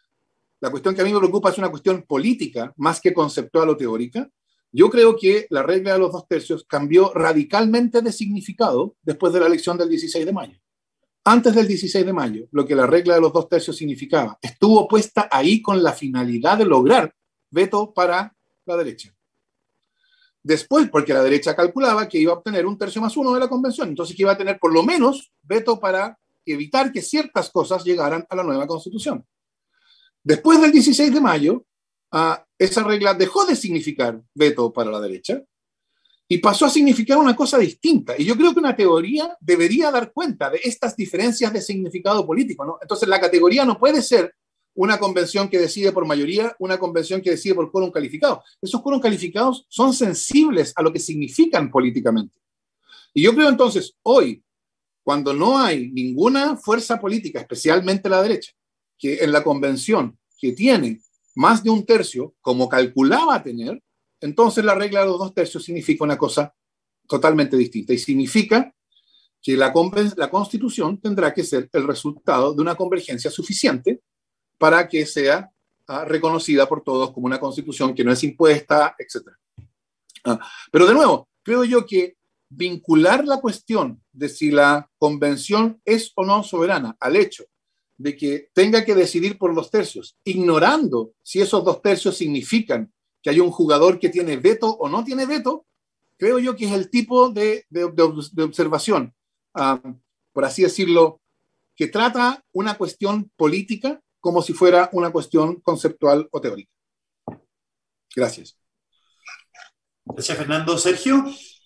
S4: la cuestión que a mí me preocupa es una cuestión política más que conceptual o teórica. Yo creo que la regla de los dos tercios cambió radicalmente de significado después de la elección del dieciséis de mayo. Antes del dieciséis de mayo, lo que la regla de los dos tercios significaba, estuvo puesta ahí con la finalidad de lograr veto para la derecha. Después, porque la derecha calculaba que iba a obtener un tercio más uno de la convención, entonces que iba a tener por lo menos veto para evitar que ciertas cosas llegaran a la nueva constitución. Después del dieciséis de mayo, uh, esa regla dejó de significar veto para la derecha y pasó a significar una cosa distinta. Y yo creo que una teoría debería dar cuenta de estas diferencias de significado político, ¿no? Entonces la categoría no puede ser una convención que decide por mayoría, una convención que decide por quórum calificado. Esos quórum calificados son sensibles a lo que significan políticamente. Y yo creo entonces, hoy, cuando no hay ninguna fuerza política, especialmente la derecha, que en la convención que tiene más de un tercio, como calculaba tener, entonces la regla de los dos tercios significa una cosa totalmente distinta. Y significa que la, la Constitución tendrá que ser el resultado de una convergencia suficiente para que sea uh, reconocida por todos como una constitución que no es impuesta, etcétera. Uh, pero de nuevo, creo yo que vincular la cuestión de si la convención es o no soberana al hecho de que tenga que decidir por dos tercios, ignorando si esos dos tercios significan que hay un jugador que tiene veto o no tiene veto, creo yo que es el tipo de, de, de, de observación, uh, por así decirlo, que trata una cuestión política como si fuera una cuestión conceptual o teórica. Gracias.
S2: Gracias, Fernando. Sergio.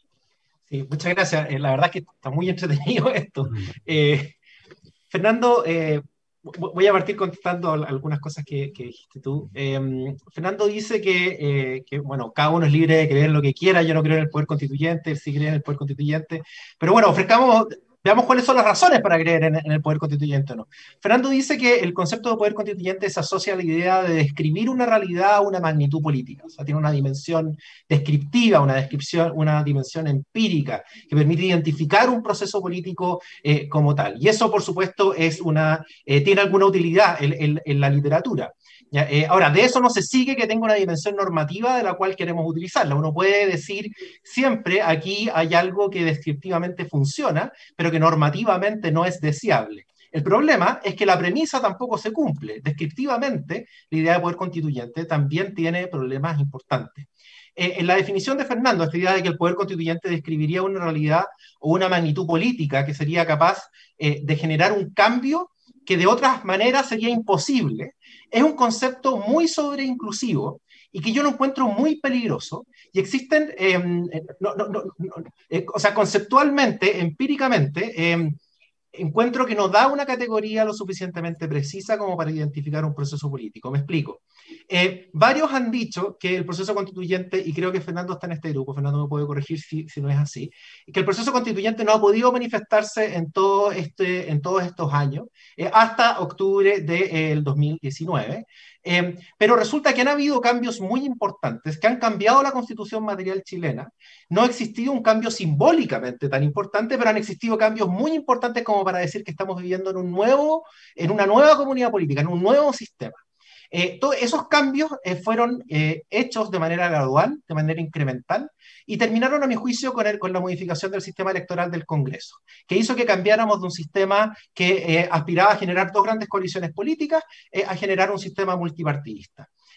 S5: Sí, muchas gracias. Eh, la verdad es que está muy entretenido esto. Eh, Fernando, eh, voy a partir contestando algunas cosas que, que dijiste tú. Eh, Fernando dice que, eh, que, bueno, cada uno es libre de creer lo que quiera. Yo no creo en el poder constituyente, él sí cree en el poder constituyente. Pero bueno, ofrezcamos... Veamos cuáles son las razones para creer en, en el poder constituyente o no. Fernando dice que el concepto de poder constituyente se asocia a la idea de describir una realidad a una magnitud política. O sea, tiene una dimensión descriptiva, una, descripción, una dimensión empírica que permite identificar un proceso político eh, como tal. Y eso, por supuesto, es una, eh, tiene alguna utilidad en, en, en la literatura. ¿Ya? Eh, ahora, de eso no se sigue que tenga una dimensión normativa de la cual queremos utilizarla. Uno puede decir siempre aquí hay algo que descriptivamente funciona, pero que normativamente no es deseable. El problema es que la premisa tampoco se cumple. Descriptivamente, la idea de poder constituyente también tiene problemas importantes. Eh, en la definición de Fernando, esta idea de que el poder constituyente describiría una realidad o una magnitud política que sería capaz eh, de generar un cambio que de otras maneras sería imposible, es un concepto muy sobreinclusivo y que yo lo encuentro muy peligroso. Y existen, eh, no, no, no, no, eh, o sea, conceptualmente, empíricamente, eh, encuentro que no da una categoría lo suficientemente precisa como para identificar un proceso político. Me explico. Eh, varios han dicho que el proceso constituyente, y creo que Fernando está en este grupo, Fernando me puede corregir si, si no es así, que el proceso constituyente no ha podido manifestarse en, todo este, en todos estos años, eh, hasta octubre del dos mil diecinueve, eh, pero resulta que han habido cambios muy importantes que han cambiado la constitución material chilena. No ha existido un cambio simbólicamente tan importante, pero han existido cambios muy importantes como para decir que estamos viviendo en, un nuevo, en una nueva comunidad política, en un nuevo sistema. Eh, todos esos cambios eh, fueron eh, hechos de manera gradual, de manera incremental, y terminaron, a mi juicio, con, el, con la modificación del sistema electoral del Congreso, que hizo que cambiáramos de un sistema que eh, aspiraba a generar dos grandes coaliciones políticas eh, a generar un sistema multipartidista.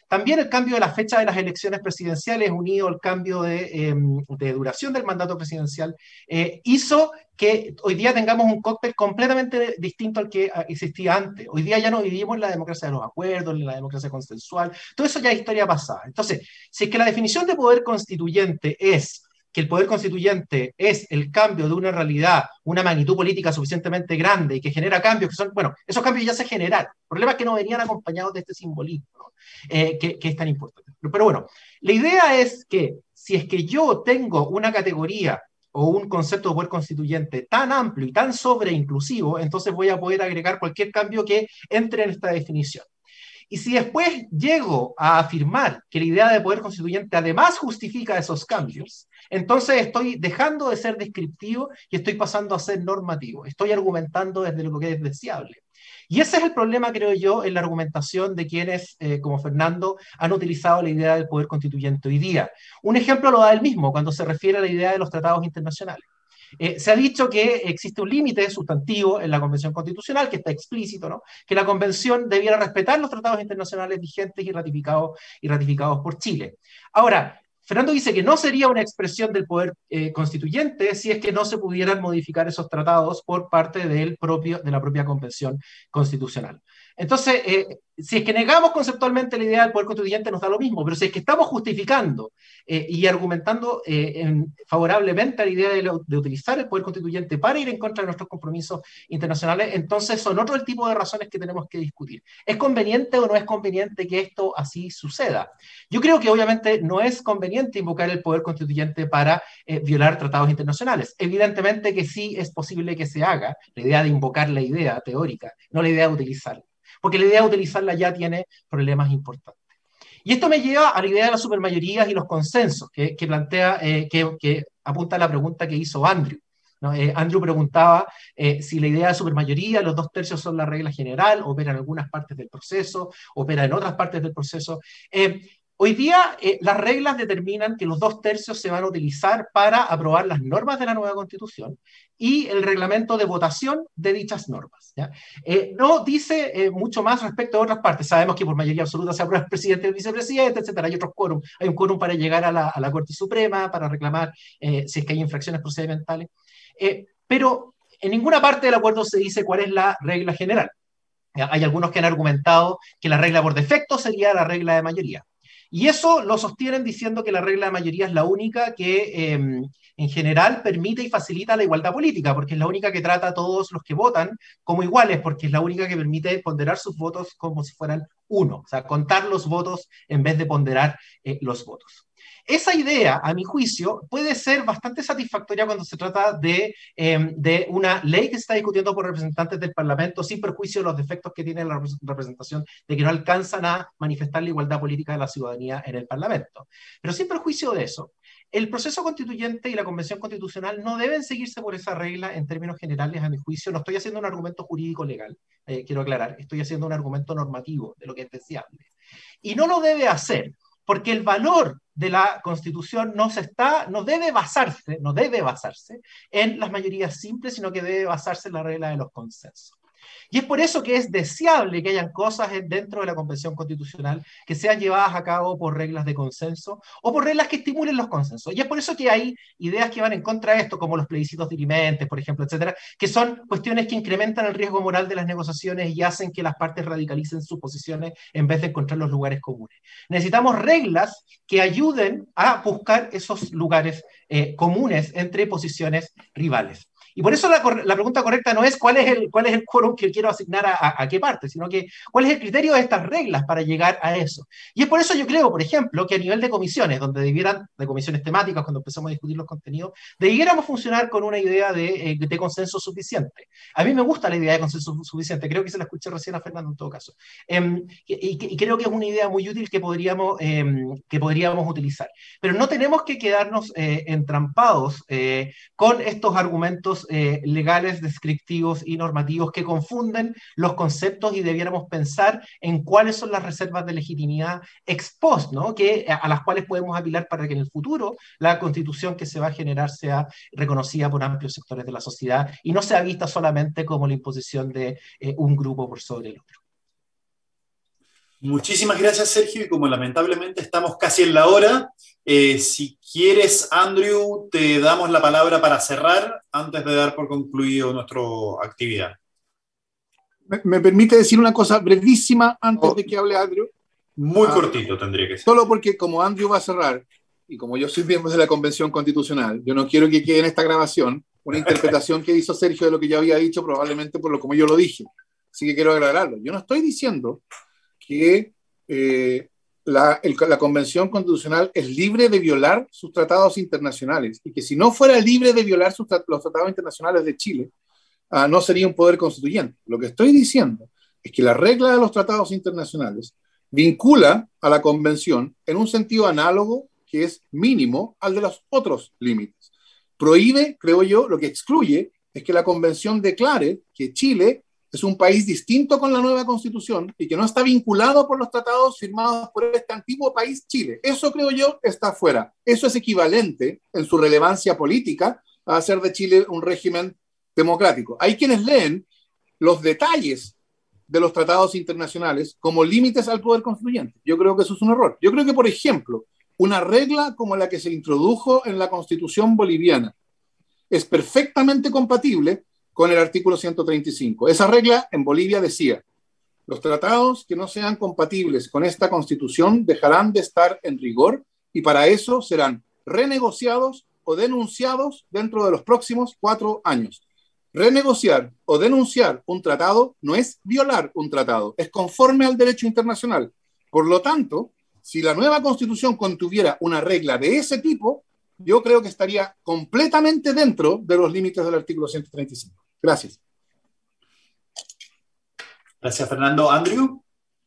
S5: también el cambio de la fecha de las elecciones presidenciales, unido al cambio de, eh, de duración del mandato presidencial, eh, hizo que hoy día tengamos un cóctel completamente distinto al que existía antes. Hoy día ya no vivimos en la democracia de los acuerdos, en la democracia consensual, todo eso ya es historia pasada. Entonces, si es que la definición de poder constituyente es que el poder constituyente es el cambio de una realidad, una magnitud política suficientemente grande y que genera cambios que son, bueno, esos cambios ya se generaron. El problema es que no venían acompañados de este simbolismo, ¿no? eh, que, que es tan importante. Pero bueno, la idea es que si es que yo tengo una categoría o un concepto de poder constituyente tan amplio y tan sobreinclusivo, entonces voy a poder agregar cualquier cambio que entre en esta definición. Y si después llego a afirmar que la idea de poder constituyente además justifica esos cambios, entonces estoy dejando de ser descriptivo y estoy pasando a ser normativo. Estoy argumentando desde lo que es deseable. Y ese es el problema, creo yo, en la argumentación de quienes, eh, como Fernando, han utilizado la idea del poder constituyente hoy día. Un ejemplo lo da él mismo cuando se refiere a la idea de los tratados internacionales. Eh, se ha dicho que existe un límite sustantivo en la Convención Constitucional, que está explícito, ¿no? Que la Convención debiera respetar los tratados internacionales vigentes y ratificados, y ratificados por Chile. Ahora, Fernando dice que no sería una expresión del poder eh, constituyente si es que no se pudieran modificar esos tratados por parte del propio, de la propia Convención Constitucional. Entonces, eh, si es que negamos conceptualmente la idea del poder constituyente nos da lo mismo, pero si es que estamos justificando eh, y argumentando eh, en, favorablemente a la idea de, lo, de utilizar el poder constituyente para ir en contra de nuestros compromisos internacionales, entonces son otro el tipo de razones que tenemos que discutir. ¿Es conveniente o no es conveniente que esto así suceda? Yo creo que obviamente no es conveniente invocar el poder constituyente para eh, violar tratados internacionales. Evidentemente que sí es posible que se haga, la idea de invocar la idea teórica, no la idea de utilizarla. Porque la idea de utilizarla ya tiene problemas importantes. Y esto me lleva a la idea de las supermayorías y los consensos, que, que plantea, eh, que, que apunta a la pregunta que hizo Andrew, ¿no? Eh, Andrew preguntaba eh, si la idea de supermayoría, los dos tercios son la regla general, opera en algunas partes del proceso, opera en otras partes del proceso. Eh, Hoy día eh, las reglas determinan que los dos tercios se van a utilizar para aprobar las normas de la nueva Constitución y el reglamento de votación de dichas normas, ¿ya? Eh, no dice eh, mucho más respecto a otras partes. Sabemos que por mayoría absoluta se aprueba el presidente y el vicepresidente, etcétera. Hay otros quórum. Hay un quórum para llegar a la, a la Corte Suprema, para reclamar eh, si es que hay infracciones procedimentales. Eh, pero en ninguna parte del acuerdo se dice cuál es la regla general. Hay algunos que han argumentado que la regla por defecto sería la regla de mayoría. Y eso lo sostienen diciendo que la regla de mayoría es la única que eh, en general permite y facilita la igualdad política, porque es la única que trata a todos los que votan como iguales, porque es la única que permite ponderar sus votos como si fueran uno, o sea, contar los votos en vez de ponderar eh, los votos. Esa idea, a mi juicio, puede ser bastante satisfactoria cuando se trata de, eh, de una ley que se está discutiendo por representantes del Parlamento sin perjuicio de los defectos que tiene la representación, de que no alcanzan a manifestar la igualdad política de la ciudadanía en el Parlamento. Pero sin perjuicio de eso, el proceso constituyente y la Convención Constitucional no deben seguirse por esa regla en términos generales, a mi juicio. No estoy haciendo un argumento jurídico legal, eh, quiero aclarar, estoy haciendo un argumento normativo de lo que es deseable. Y no lo debe hacer porque el valor de la Constitución no se está, no debe basarse, no debe basarse en las mayorías simples, sino que debe basarse en la regla de los consensos. Y es por eso que es deseable que hayan cosas dentro de la Convención Constitucional que sean llevadas a cabo por reglas de consenso o por reglas que estimulen los consensos. Y es por eso que hay ideas que van en contra de esto, como los plebiscitos dirimentes, por ejemplo, etcétera, que son cuestiones que incrementan el riesgo moral de las negociaciones y hacen que las partes radicalicen sus posiciones en vez de encontrar los lugares comunes. Necesitamos reglas que ayuden a buscar esos lugares eh, comunes entre posiciones rivales. Y por eso la, la pregunta correcta no es cuál es el, cuál es el quórum que quiero asignar a, a, a qué parte, sino que cuál es el criterio de estas reglas para llegar a eso. Y es por eso yo creo, por ejemplo, que a nivel de comisiones, donde debieran, de comisiones temáticas, cuando empezamos a discutir los contenidos, debiéramos funcionar con una idea de, de consenso suficiente. A mí me gusta la idea de consenso suficiente, creo que se la escuché recién a Fernando en todo caso. Eh, y, y creo que es una idea muy útil que podríamos, eh, que podríamos utilizar. Pero no tenemos que quedarnos eh, entrampados eh, con estos argumentos Eh, legales, descriptivos y normativos que confunden los conceptos y debiéramos pensar en cuáles son las reservas de legitimidad ex post, ¿no? que, a, a las cuales podemos apelar para que en el futuro la Constitución que se va a generar sea reconocida por amplios sectores de la sociedad y no sea vista solamente como la imposición de eh, un grupo por sobre el otro.
S2: Muchísimas gracias, Sergio, y como lamentablemente estamos casi en la hora, eh, si quieres, Andrew, te damos la palabra para cerrar antes de dar por concluido nuestra actividad.
S4: ¿Me, me permite decir una cosa brevísima antes oh. de que hable Andrew?
S2: Muy ah, cortito tendría que ser.
S4: Solo porque como Andrew va a cerrar, y como yo soy miembro de la Convención Constitucional, yo no quiero que quede en esta grabación una interpretación que hizo Sergio de lo que yo había dicho, probablemente por lo como yo lo dije. Así que quiero aclararlo. Yo no estoy diciendo que eh, la, el, la Convención Constitucional es libre de violar sus tratados internacionales y que si no fuera libre de violar sus, los tratados internacionales de Chile, uh, no sería un poder constituyente. Lo que estoy diciendo es que la regla de los tratados internacionales vincula a la Convención en un sentido análogo que es mínimo al de los otros límites. Prohíbe, creo yo, lo que excluye es que la Convención declare que Chile es un país distinto con la nueva Constitución y que no está vinculado por los tratados firmados por este antiguo país Chile. Eso, creo yo, está fuera. Eso es equivalente en su relevancia política a hacer de Chile un régimen democrático. Hay quienes leen los detalles de los tratados internacionales como límites al poder constituyente. Yo creo que eso es un error. Yo creo que, por ejemplo, una regla como la que se introdujo en la Constitución boliviana es perfectamente compatible con el artículo ciento treinta y cinco. Esa regla en Bolivia decía: los tratados que no sean compatibles con esta Constitución dejarán de estar en rigor y para eso serán renegociados o denunciados dentro de los próximos cuatro años. Renegociar o denunciar un tratado no es violar un tratado, es conforme al derecho internacional. Por lo tanto, si la nueva Constitución contuviera una regla de ese tipo, yo creo que estaría completamente dentro de los límites del artículo ciento treinta y cinco. Gracias.
S2: Gracias, Fernando. Andrew?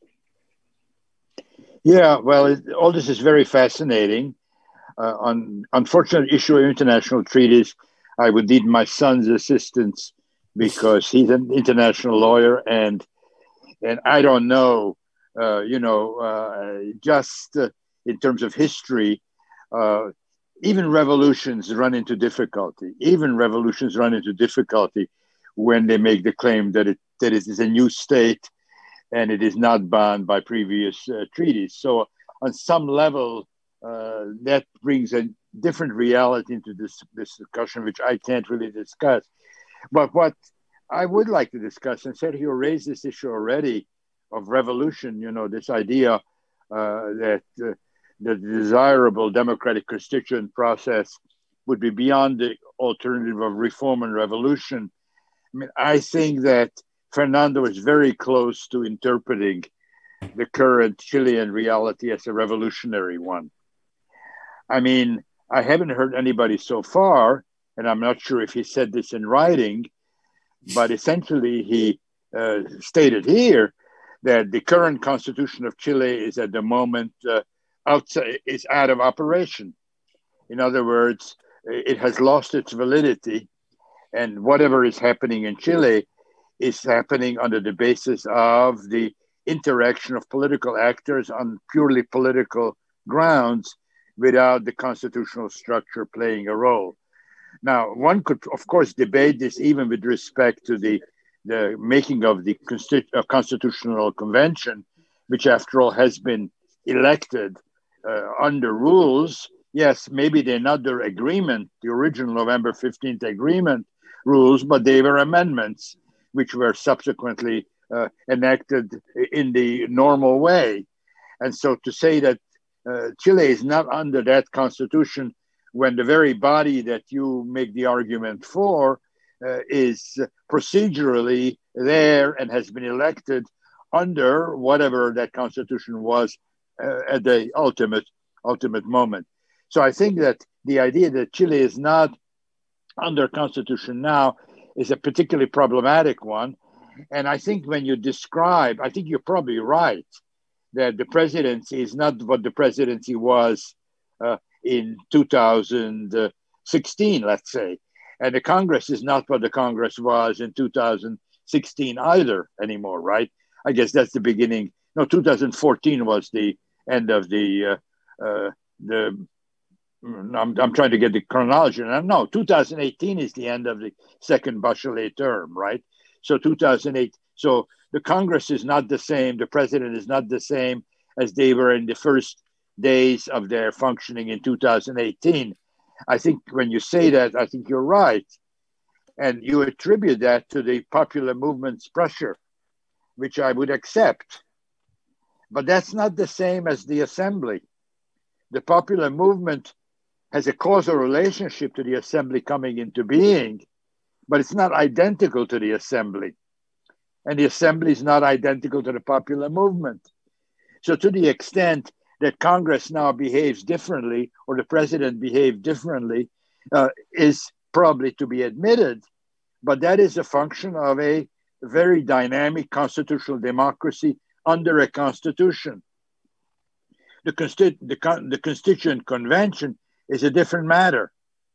S3: Yeah, well, it, all this is very fascinating. Uh, on unfortunate issue of international treaties, I would need my son's assistance because he's an international lawyer, and and I don't know, uh, you know, uh, just uh, in terms of history, uh, even revolutions run into difficulty. Even revolutions run into difficulty when they make the claim that it that it is a new state and it is not bound by previous uh, treaties. So on some level, uh, that brings a different reality into this, this discussion, which I can't really discuss. But what I would like to discuss, and Sergio raised this issue already, of revolution, you know, this idea uh, that uh, the desirable democratic constituent process would be beyond the alternative of reform and revolution. I mean, I think that Fernando is very close to interpreting the current Chilean reality as a revolutionary one. I mean, I haven't heard anybody so far, and I'm not sure if he said this in writing, but essentially he uh, stated here that the current constitution of Chile is at the moment uh, outside, is out of operation. In other words, it has lost its validity, and whatever is happening in Chile is happening under the basis of the interaction of political actors on purely political grounds without the constitutional structure playing a role. Now, one could, of course, debate this even with respect to the, the making of the Constitu- uh, Constitutional Convention, which, after all, has been elected uh, under rules. Yes, maybe they're not their agreement, the original November fifteenth agreement rules, but they were amendments which were subsequently uh, enacted in the normal way. And so to say that uh, Chile is not under that constitution when the very body that you make the argument for uh, is procedurally there and has been elected under whatever that constitution was uh, at the ultimate, ultimate moment. So I think that the idea that Chile is not under constitution now is a particularly problematic one. And I think when you describe, I think you're probably right, that the presidency is not what the presidency was uh, in two thousand sixteen, let's say. And the Congress is not what the Congress was in two thousand sixteen either anymore, right? I guess that's the beginning. No, two thousand fourteen was the end of the, uh, uh, the I'm, I'm trying to get the chronology. No, two thousand eighteen is the end of the second Bachelet term, right? So two thousand eight, so the Congress is not the same, the president is not the same as they were in the first days of their functioning in two thousand eighteen. I think when you say that, I think you're right. And you attribute that to the popular movement's pressure, which I would accept. But that's not the same as the assembly. The popular movement has a causal relationship to the assembly coming into being, but it's not identical to the assembly. And the assembly is not identical to the popular movement. So to the extent that Congress now behaves differently, or the president behaved differently, uh, is probably to be admitted, but that is a function of a very dynamic constitutional democracy under a constitution. The, consti- the, con- the Constituent Convention is a different matter.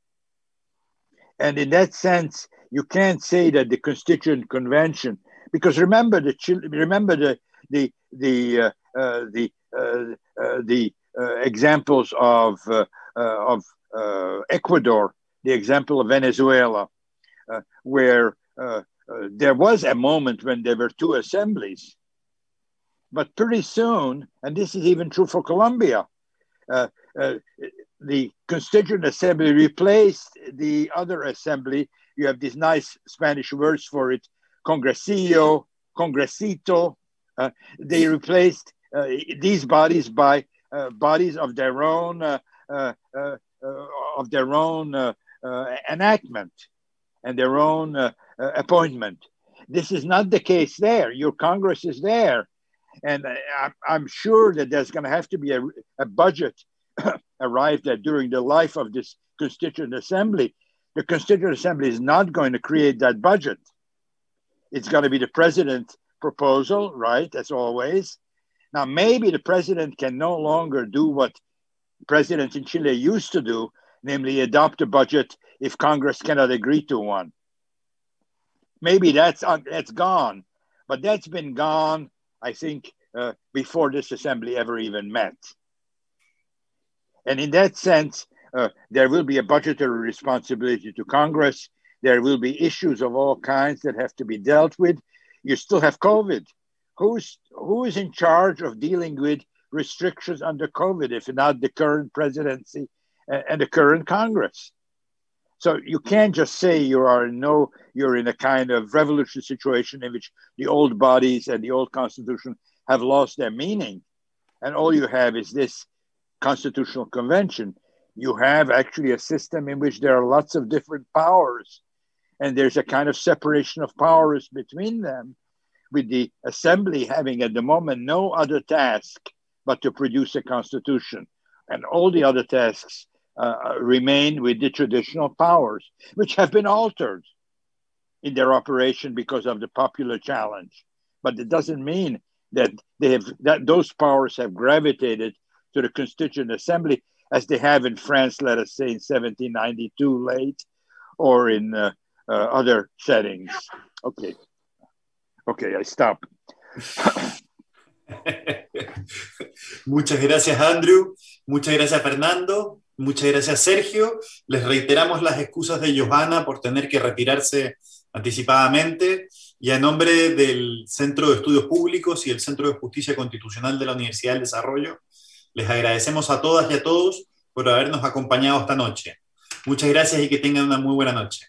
S3: And in that sense, you can't say that the Constituent Convention, because remember the remember the the the uh, uh, the uh, uh, the uh, examples of uh, uh, of uh, Ecuador, the example of Venezuela, uh, where uh, uh, there was a moment when there were two assemblies, but pretty soon, and this is even true for Colombia, uh, uh, the Constituent Assembly replaced the other assembly. You have these nice Spanish words for it, Congresillo, Congresito. Uh, they replaced uh, these bodies by uh, bodies of their own uh, uh, uh, uh, of their own uh, uh, enactment and their own uh, uh, appointment. This is not the case there. Your Congress is there, and I, I'm sure that there's going to have to be a, a budget arrived at during the life of this Constituent Assembly. The Constituent Assembly is not going to create that budget. It's going to be the president's proposal, right, as always. Now, maybe the president can no longer do what presidents in Chile used to do, namely adopt a budget if Congress cannot agree to one. Maybe that's, uh, that's gone, but that's been gone, I think, uh, before this assembly ever even met. And in that sense, uh, there will be a budgetary responsibility to Congress. There will be issues of all kinds that have to be dealt with. You still have COVID. Who's, who is in charge of dealing with restrictions under COVID, if not the current presidency and the current Congress? So you can't just say you are no, you're in a kind of revolutionary situation in which the old bodies and the old constitution have lost their meaning. And all you have is this constitutional convention. You have actually a system in which there are lots of different powers, and there's a kind of separation of powers between them, with the assembly having at the moment no other task but to produce a constitution, and all the other tasks uh, remain with the traditional powers, which have been altered in their operation because of the popular challenge. But it doesn't mean that they have that those powers have gravitated to the Constituent Assembly as they have in France, let us say in seventeen ninety-two late, or in uh, uh, other settings. Okay. Okay, I stop.
S2: Muchas gracias, Andrew. Muchas gracias, Fernando. Muchas gracias, Sergio. Les reiteramos las excusas de Johanna por tener que retirarse anticipadamente. Y a nombre del Centro de Estudios Públicos y el Centro de Justicia Constitucional de la Universidad del Desarrollo, les agradecemos a todas y a todos por habernos acompañado esta noche. Muchas gracias y que tengan una muy buena noche.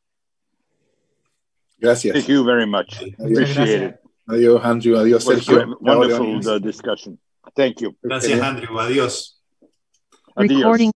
S4: Gracias.
S3: Thank you very much. Appreciate it.
S4: Adiós, Andrew. Adiós, Sergio.
S3: Wonderful uh, discussion. Thank you.
S2: Gracias, Andrew. Adiós.
S3: Adiós.